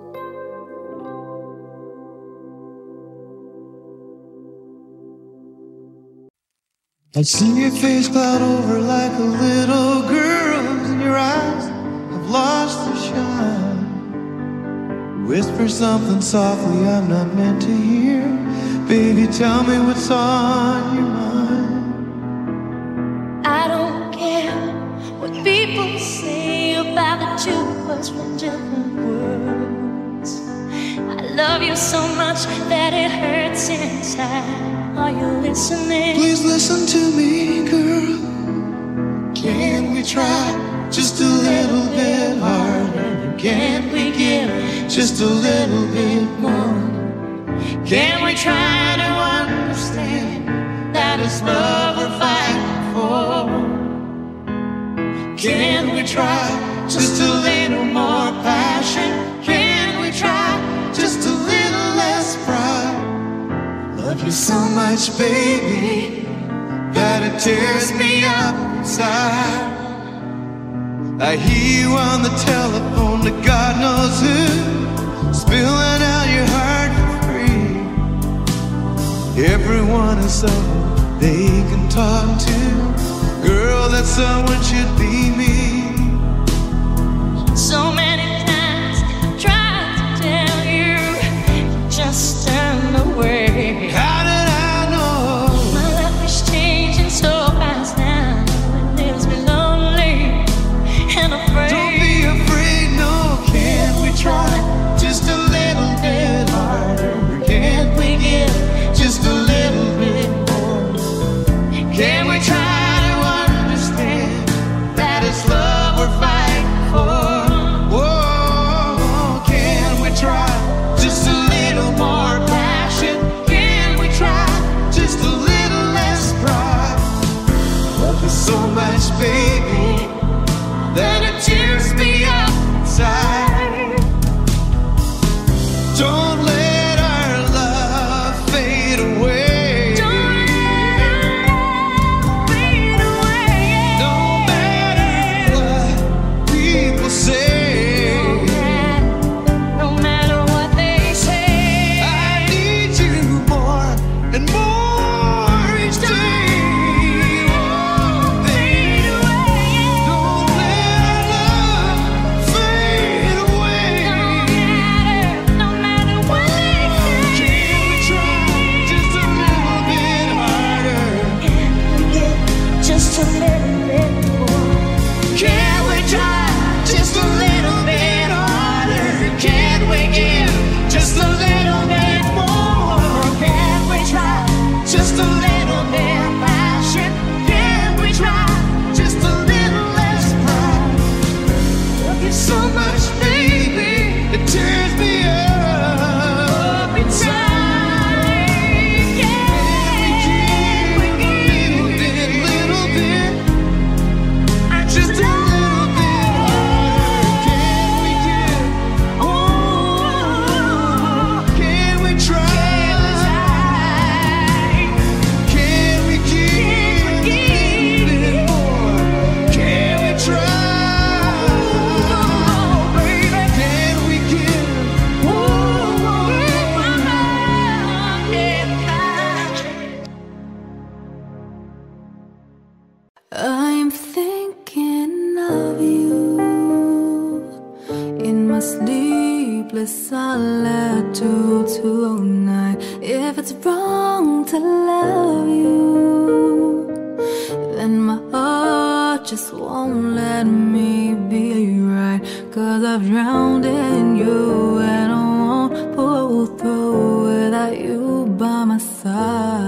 I see your face cloud over like a little girl's, and your eyes have lost their shine. Whisper something softly I'm not meant to hear. Baby, tell me what's on your mind. I don't care what people say about the two of us from different worlds. I love you so much that it hurts inside. Are you listening? Please listen to me, girl. Can we try just a little bit harder? Can't we give just a little bit more? Can we try to understand that it's love we're fighting for? Can we try just a little more passion? Can we try just a little less pride? Love you so much, baby, that it tears me up inside. I hear you on the telephone to God knows who, spilling out your heart for free. Everyone is someone they can talk to. Girl, that someone should be me. So many times I tried to tell you, just turn away. How did I know? My life is changing so fast now. It leaves me lonely and afraid. Don't be afraid, no. Can't we try just a little bit harder? Can't we give just a little bit more? Can we try to understand that it's love we're fighting for? Whoa, can we try just a little more passion? Can we try just a little less pride? Love you so much, baby, that it tears me up inside. Don't let our love fade away. Don't let it fade away. No matter what people say, No matter what they say, I need you more and more each day. Won't fade away. Don't let our love fade away. no matter what they say. Can we try just a little bit harder? Just a little bit more. Can we try just a little bit harder? Can we give just a little bit more? Can we try just a little bit passion? Can we try just a little less pride? Love you so much, baby, it tears me up inside. Can we give a little bit, just a little bit harder? Can we give? Oh, can we try? Can we give a little bit more? Can we try? Baby, can we give? I'm thinking of you in my sleepless solitude tonight. If it's wrong to love you, then my heart just won't let me be right. 'Cause I've drowned in you and I won't pull through without you by my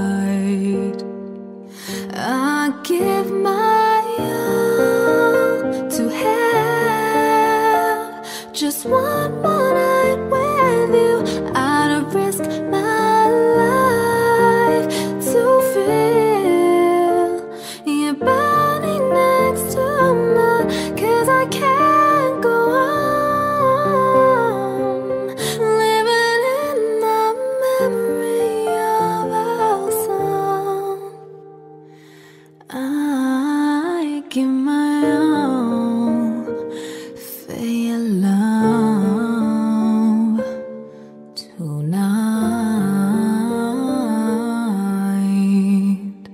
side. I give my all Just one more night with you, I'd risk my life to feel you burning next to mine. 'Cause I can't go on living in the memory of our song. I give my all for your love tonight.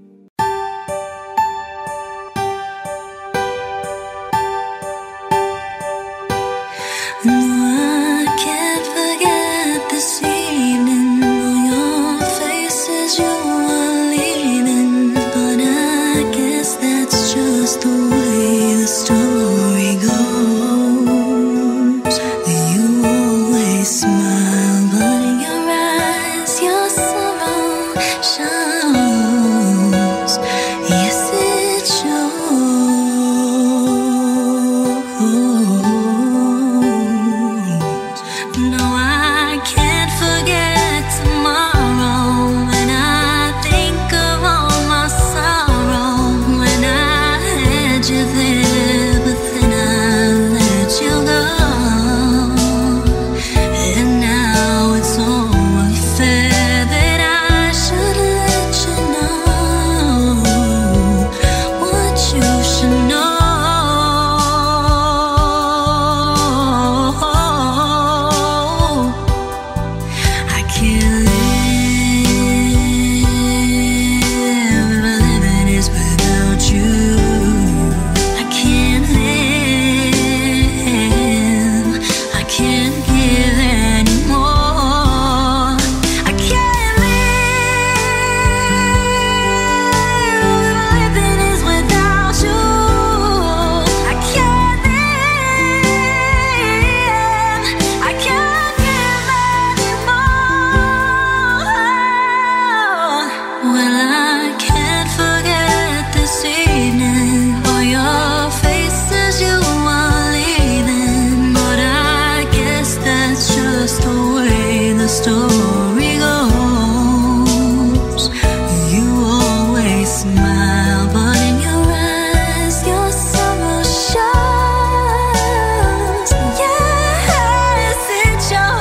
No, I can't forget this evening. On your faces you were leaving, but I guess that's just the way the story goes. You always smile, but in your eyes your sorrow shows. Yes, it shows. No, I can't forget tomorrow. When I think of all my sorrow, when I had you there, but then I let you go. And now it's only fair that I should let you know what you should know. I can't live, living is without you. I can't live, I can't give anymore. I can't live, living is without you. I can't live, I can't give anymore. Well, I can't forget this evening. For your faces you were leaving, but I guess that's just the way the story goes. You always smile, but in your eyes your sorrow shows. Yes, it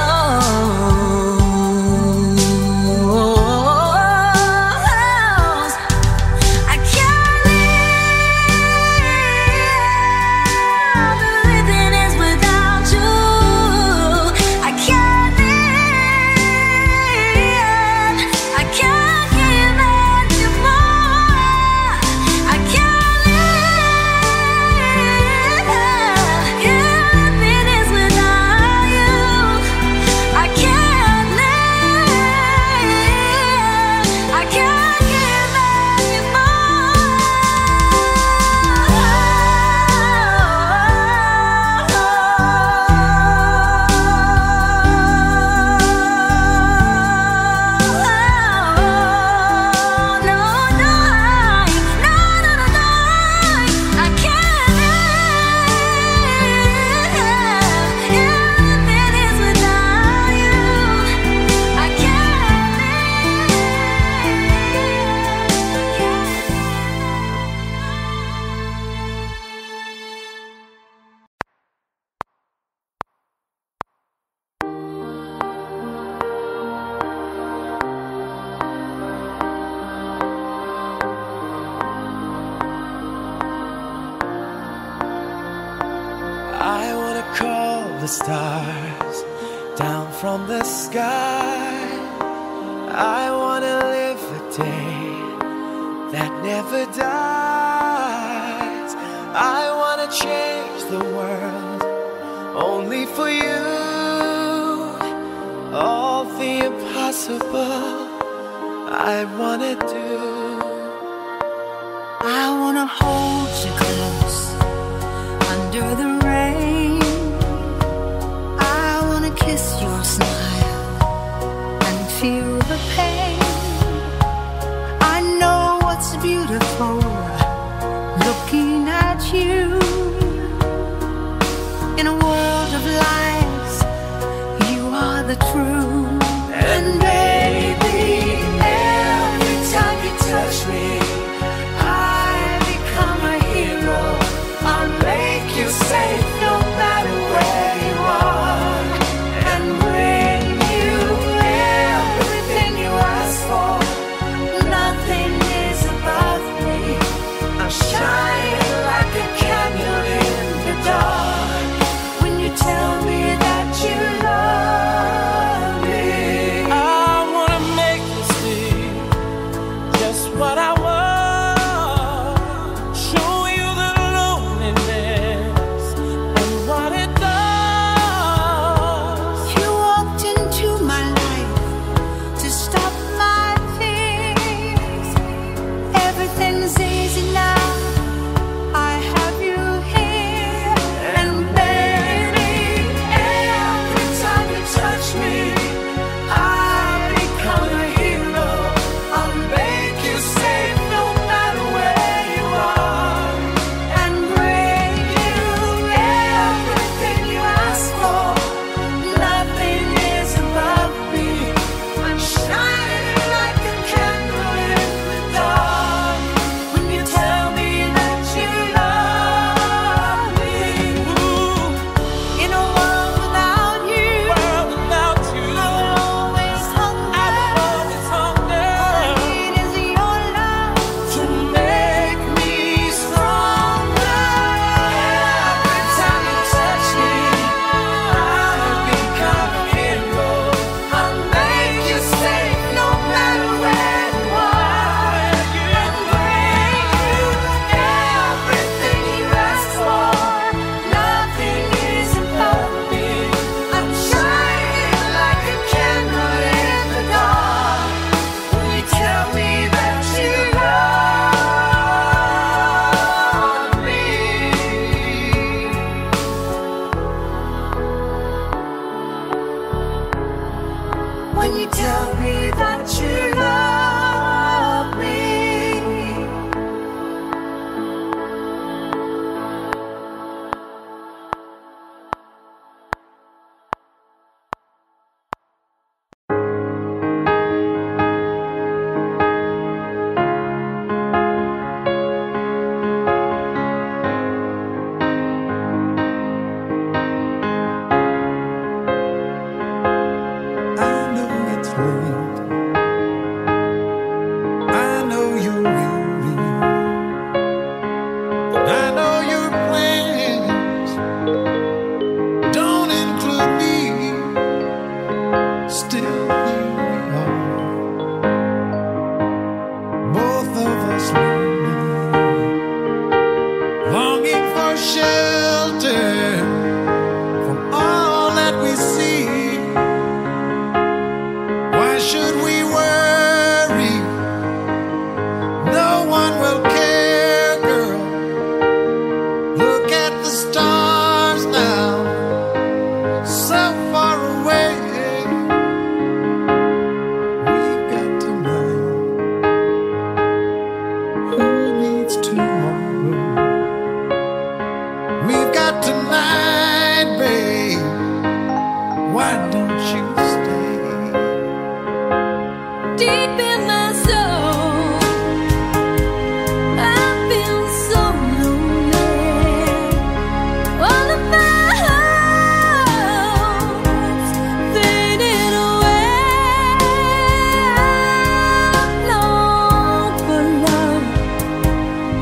shows. I can't live, living is without you. I can't live, I can't give anymore. I can't live, living is without you. I can't live, I can't give I wanna call the stars down from the sky. I wanna live a day that never dies. I wanna change the world only for you. All the impossible I wanna do. I wanna hold you close under the rain. I wanna kiss your smile and feel the pain. I know what's beautiful looking at you in a world of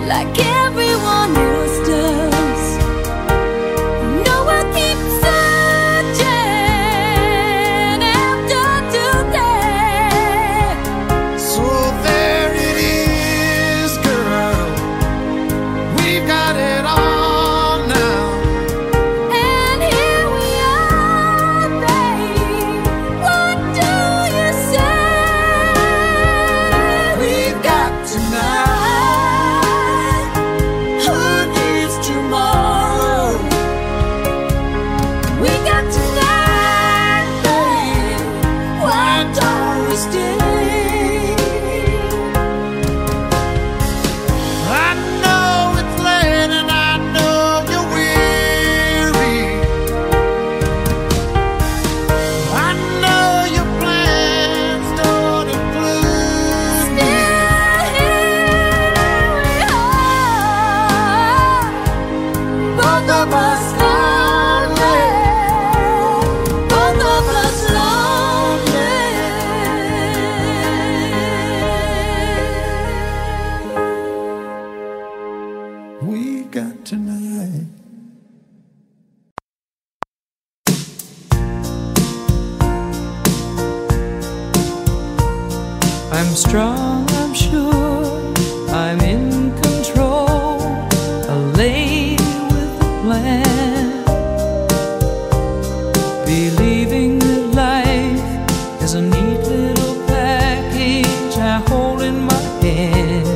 like everyone else does. No, I'll keep searching after today. So there it is, girl. We've got it all now. And here we are, babe. What do you say? We've got tonight. Who needs tomorrow? We got tonight, babe. Why don't we stay? I know it's late and I know you're weary. I know your plans don't include me. Both of us lonely. Both of us lonely. We got tonight. I'm strong, I'm sure, I'm in control, a lady with a plan, believing that life is a neat little package I hold in my hand.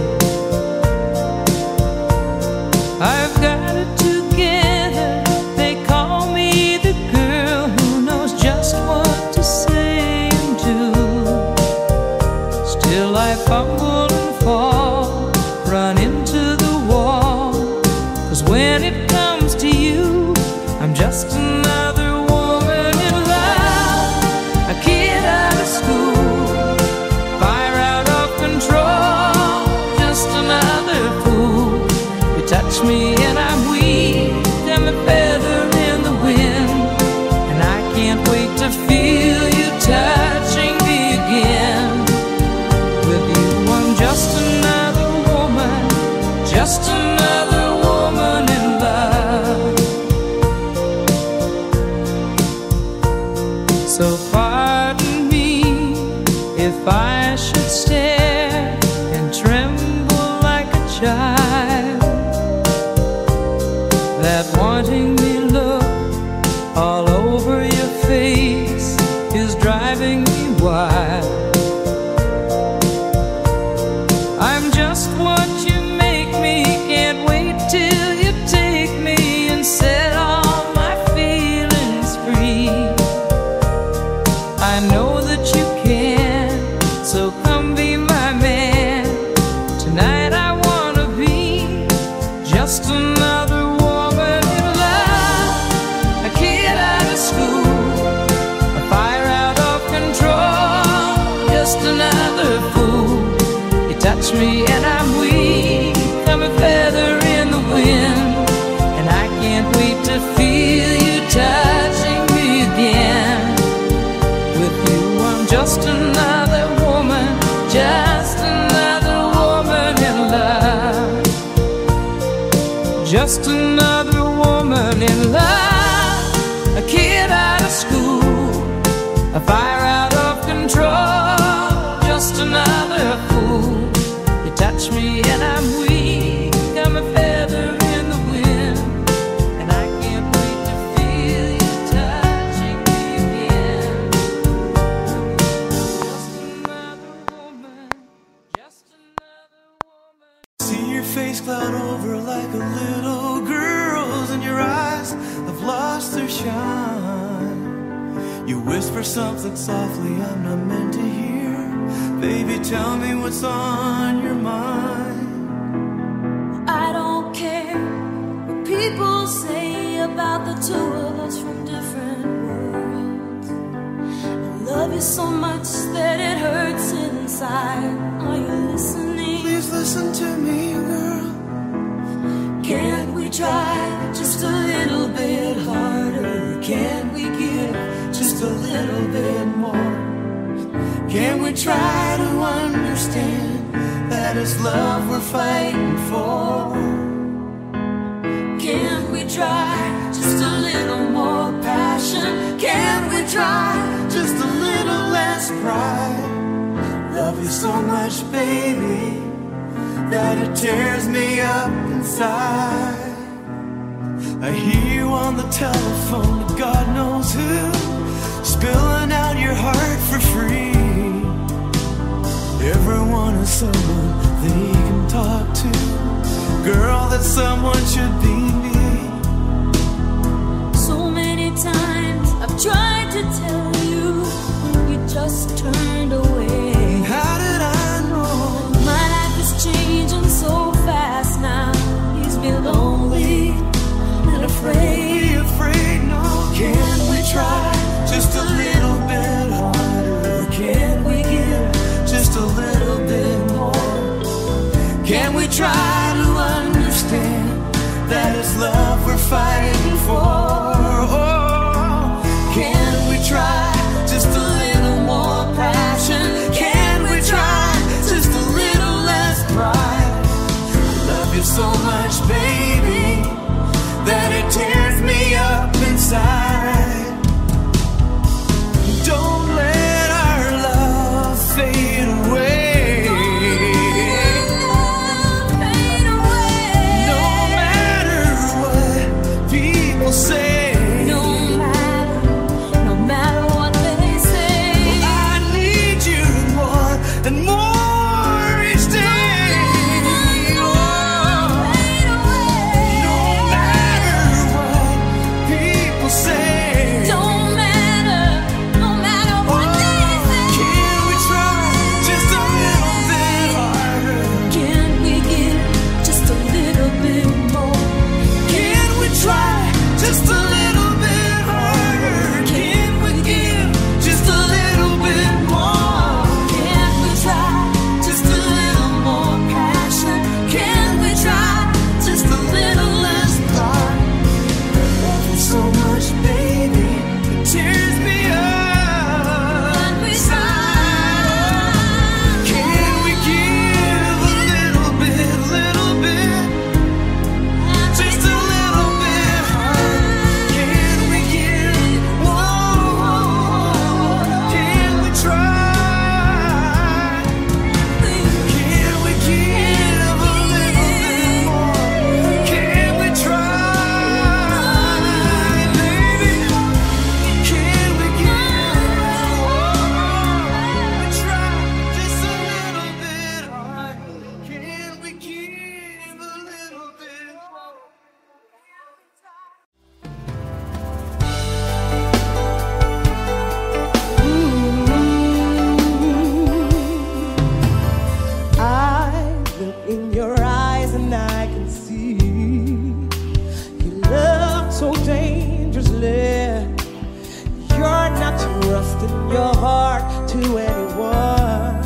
I've got it together, they call me the girl who knows just what to say and do. Still I fumble and fall, run into the wall. 'Cause when it comes to you, I'm just another woman in love, a kid out of school, fire out of control, just another fool. You touch me and I'm weak, I'm a feather in the wind, and I can't wait to feel you touching me again. With you I'm just another woman, just another woman in love. So pardon me if I should stare and tremble like a child. That wanting me look all over your face is driving me wild. I'm just what you make me, can't wait till you take me and set all my feelings free. I know that you can, so come be my man. Tonight I wanna be just another woman in love, a kid out of school, a fire out of control, just another fool. You touch me and I'm weak, I'm a feather in the wind, and I can't wait to feel you touching me again. With you I'm just another woman, just another woman in love, just another woman in love, a kid out of school, a fire out of control, just another fool. You touch me and I'm weak, I'm a feather in the wind, and I can't wait to feel you touching me again. Just another woman, just another woman. See your face cloud over like a little girl's, and your eyes have lost their shine. You whisper something softly I'm not meant to hear. Baby, tell me what's on your mind. I don't care what people say about the two of us from different worlds. I love you so much that it hurts inside. Are you listening? Please listen to me, girl. Can't we try just a little bit harder? Can't we give just a little bit more? Can we try to understand that it's love we're fighting for? baby, that it tears me up inside. I hear you on the telephone to God knows who, spilling out your heart for free. Everyone is someone that he can talk to. Girl, that someone should be me. So many times I've tried to tell you, you just turned away. How did I know? My life is changing so fast now. He's been lonely and afraid. Afraid, no. Can we try just a little bit harder? Can we give just a little bit more? Can we try to understand that it's love we're fighting for? Oh, can we try just a little more passion? Can we try just a little less pride? I love you so much, baby, that it tears me up inside. Don't let our love fade away. No matter what people say. No matter what they say. I need you more and more each day. No matter what people say. Don't matter, no matter what they say. Can we try just a little bit harder? Can we give just a little bit more? Can we try just a little bit harder? Can we give just a little bit more? Can we try just a little more passion? Can we try just a little less pride? Love you so much, baby, it tears me up When we inside. Can we give a little bit, just a little bit harder? Can we give? Whoa, can we try? Can we give a little bit more? Can we try, baby? Can we give? We try just a little bit harder. Can we give a little bit more? I look in your eyes and I can see you love so dangerously. You're not trusting your heart to anyone.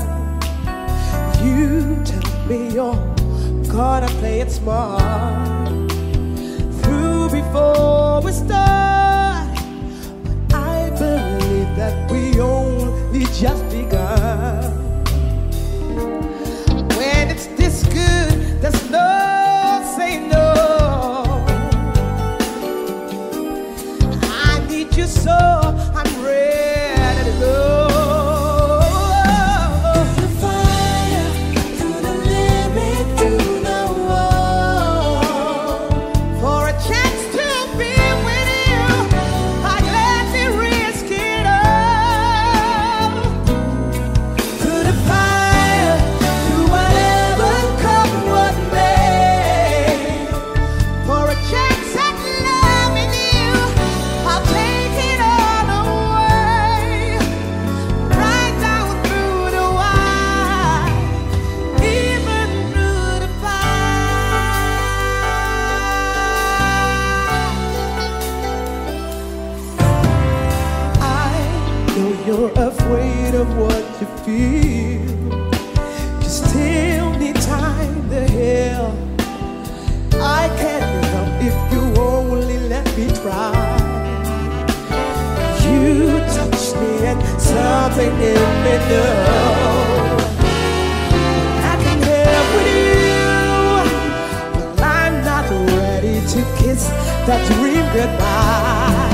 You tell me you're gonna play it smart through before we start. But I believe that we only just begun. When it's this good, there's no saying no. I need you so I'm ready to go. The fire, to the limit, to the wall. For a chance to be with you, I gladly risk it all. To the fire, to whatever come what may. For a chance at loving you, I'll take it all away. Right down through the wire, even through the fire. I know you're afraid of what you feel. You still need time to heal. I can't help if you only let me try. You touch me and something in me knows I can help with you, but I'm not ready to kiss that dream goodbye.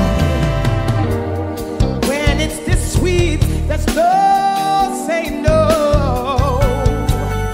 When it's this sweet, there's no saying no.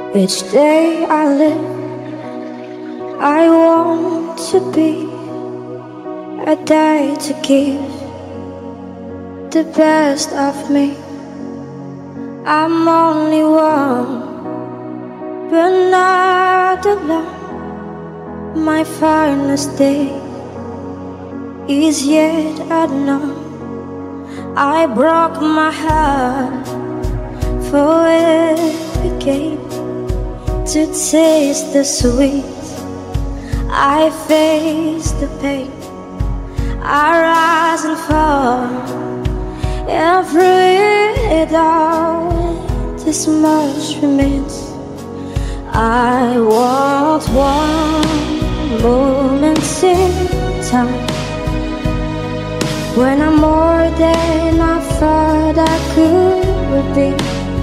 Each day I live, I want to be a day to give the best of me. I'm only one, but not alone. My finest day is yet unknown. I broke my heart for every game to taste the sweet. I face the pain, I rise and fall, and through it all, this much remains. I want one moment in time when I'm more than I thought I could be,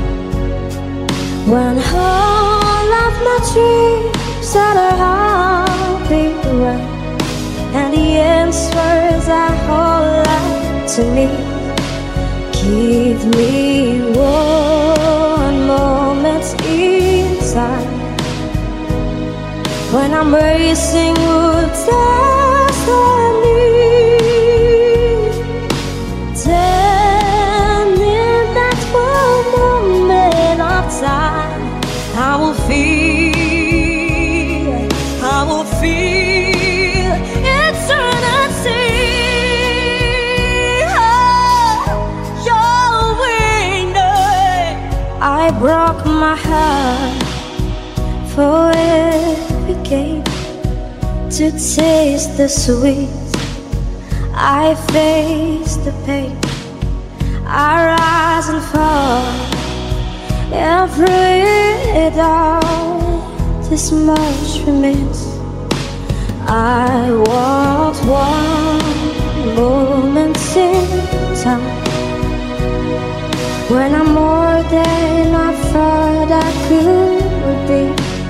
when all of my dreams are happy right, and the answers are all out to me. Give me one moment in time when I'm racing with destiny. Then in that one moment of time, I will feel eternity. Your window, I broke my heart for every game to taste the sweet. I face the pain, I rise and fall, and through it all, this much remains. I want one moment in time when I'm more than I thought I could be,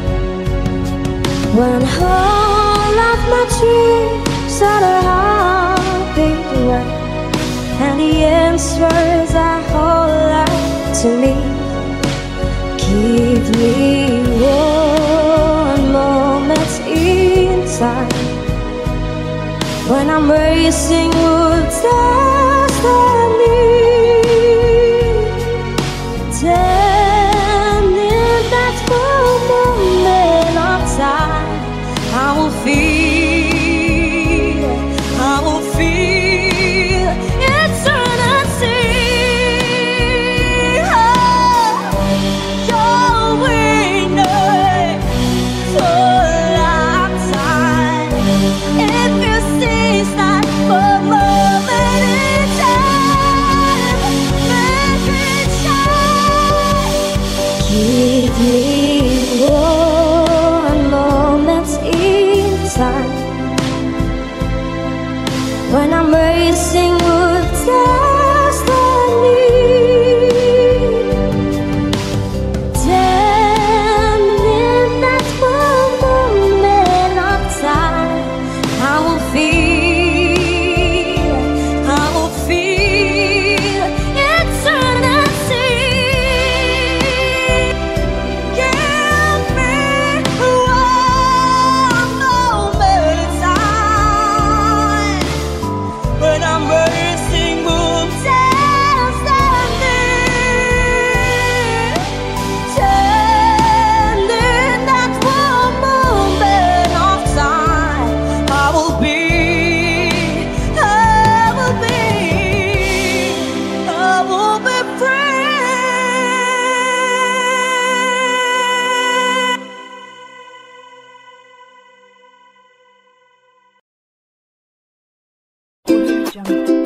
when all of my dreams are happy right, and the answers are all out to me. Give me one moment in time when I'm racing with destiny. Then in that one moment of time, I will feel eternity. Your window for a lifetime. If you seize that for moment in time, make it shine. Give me one moment in time when I'm racing with destiny. Then in that one moment of time, I will feel eternity. Give me one moment in time when I'm racing with destiny. Then in that one moment of time, I will be free. Audio Jungle.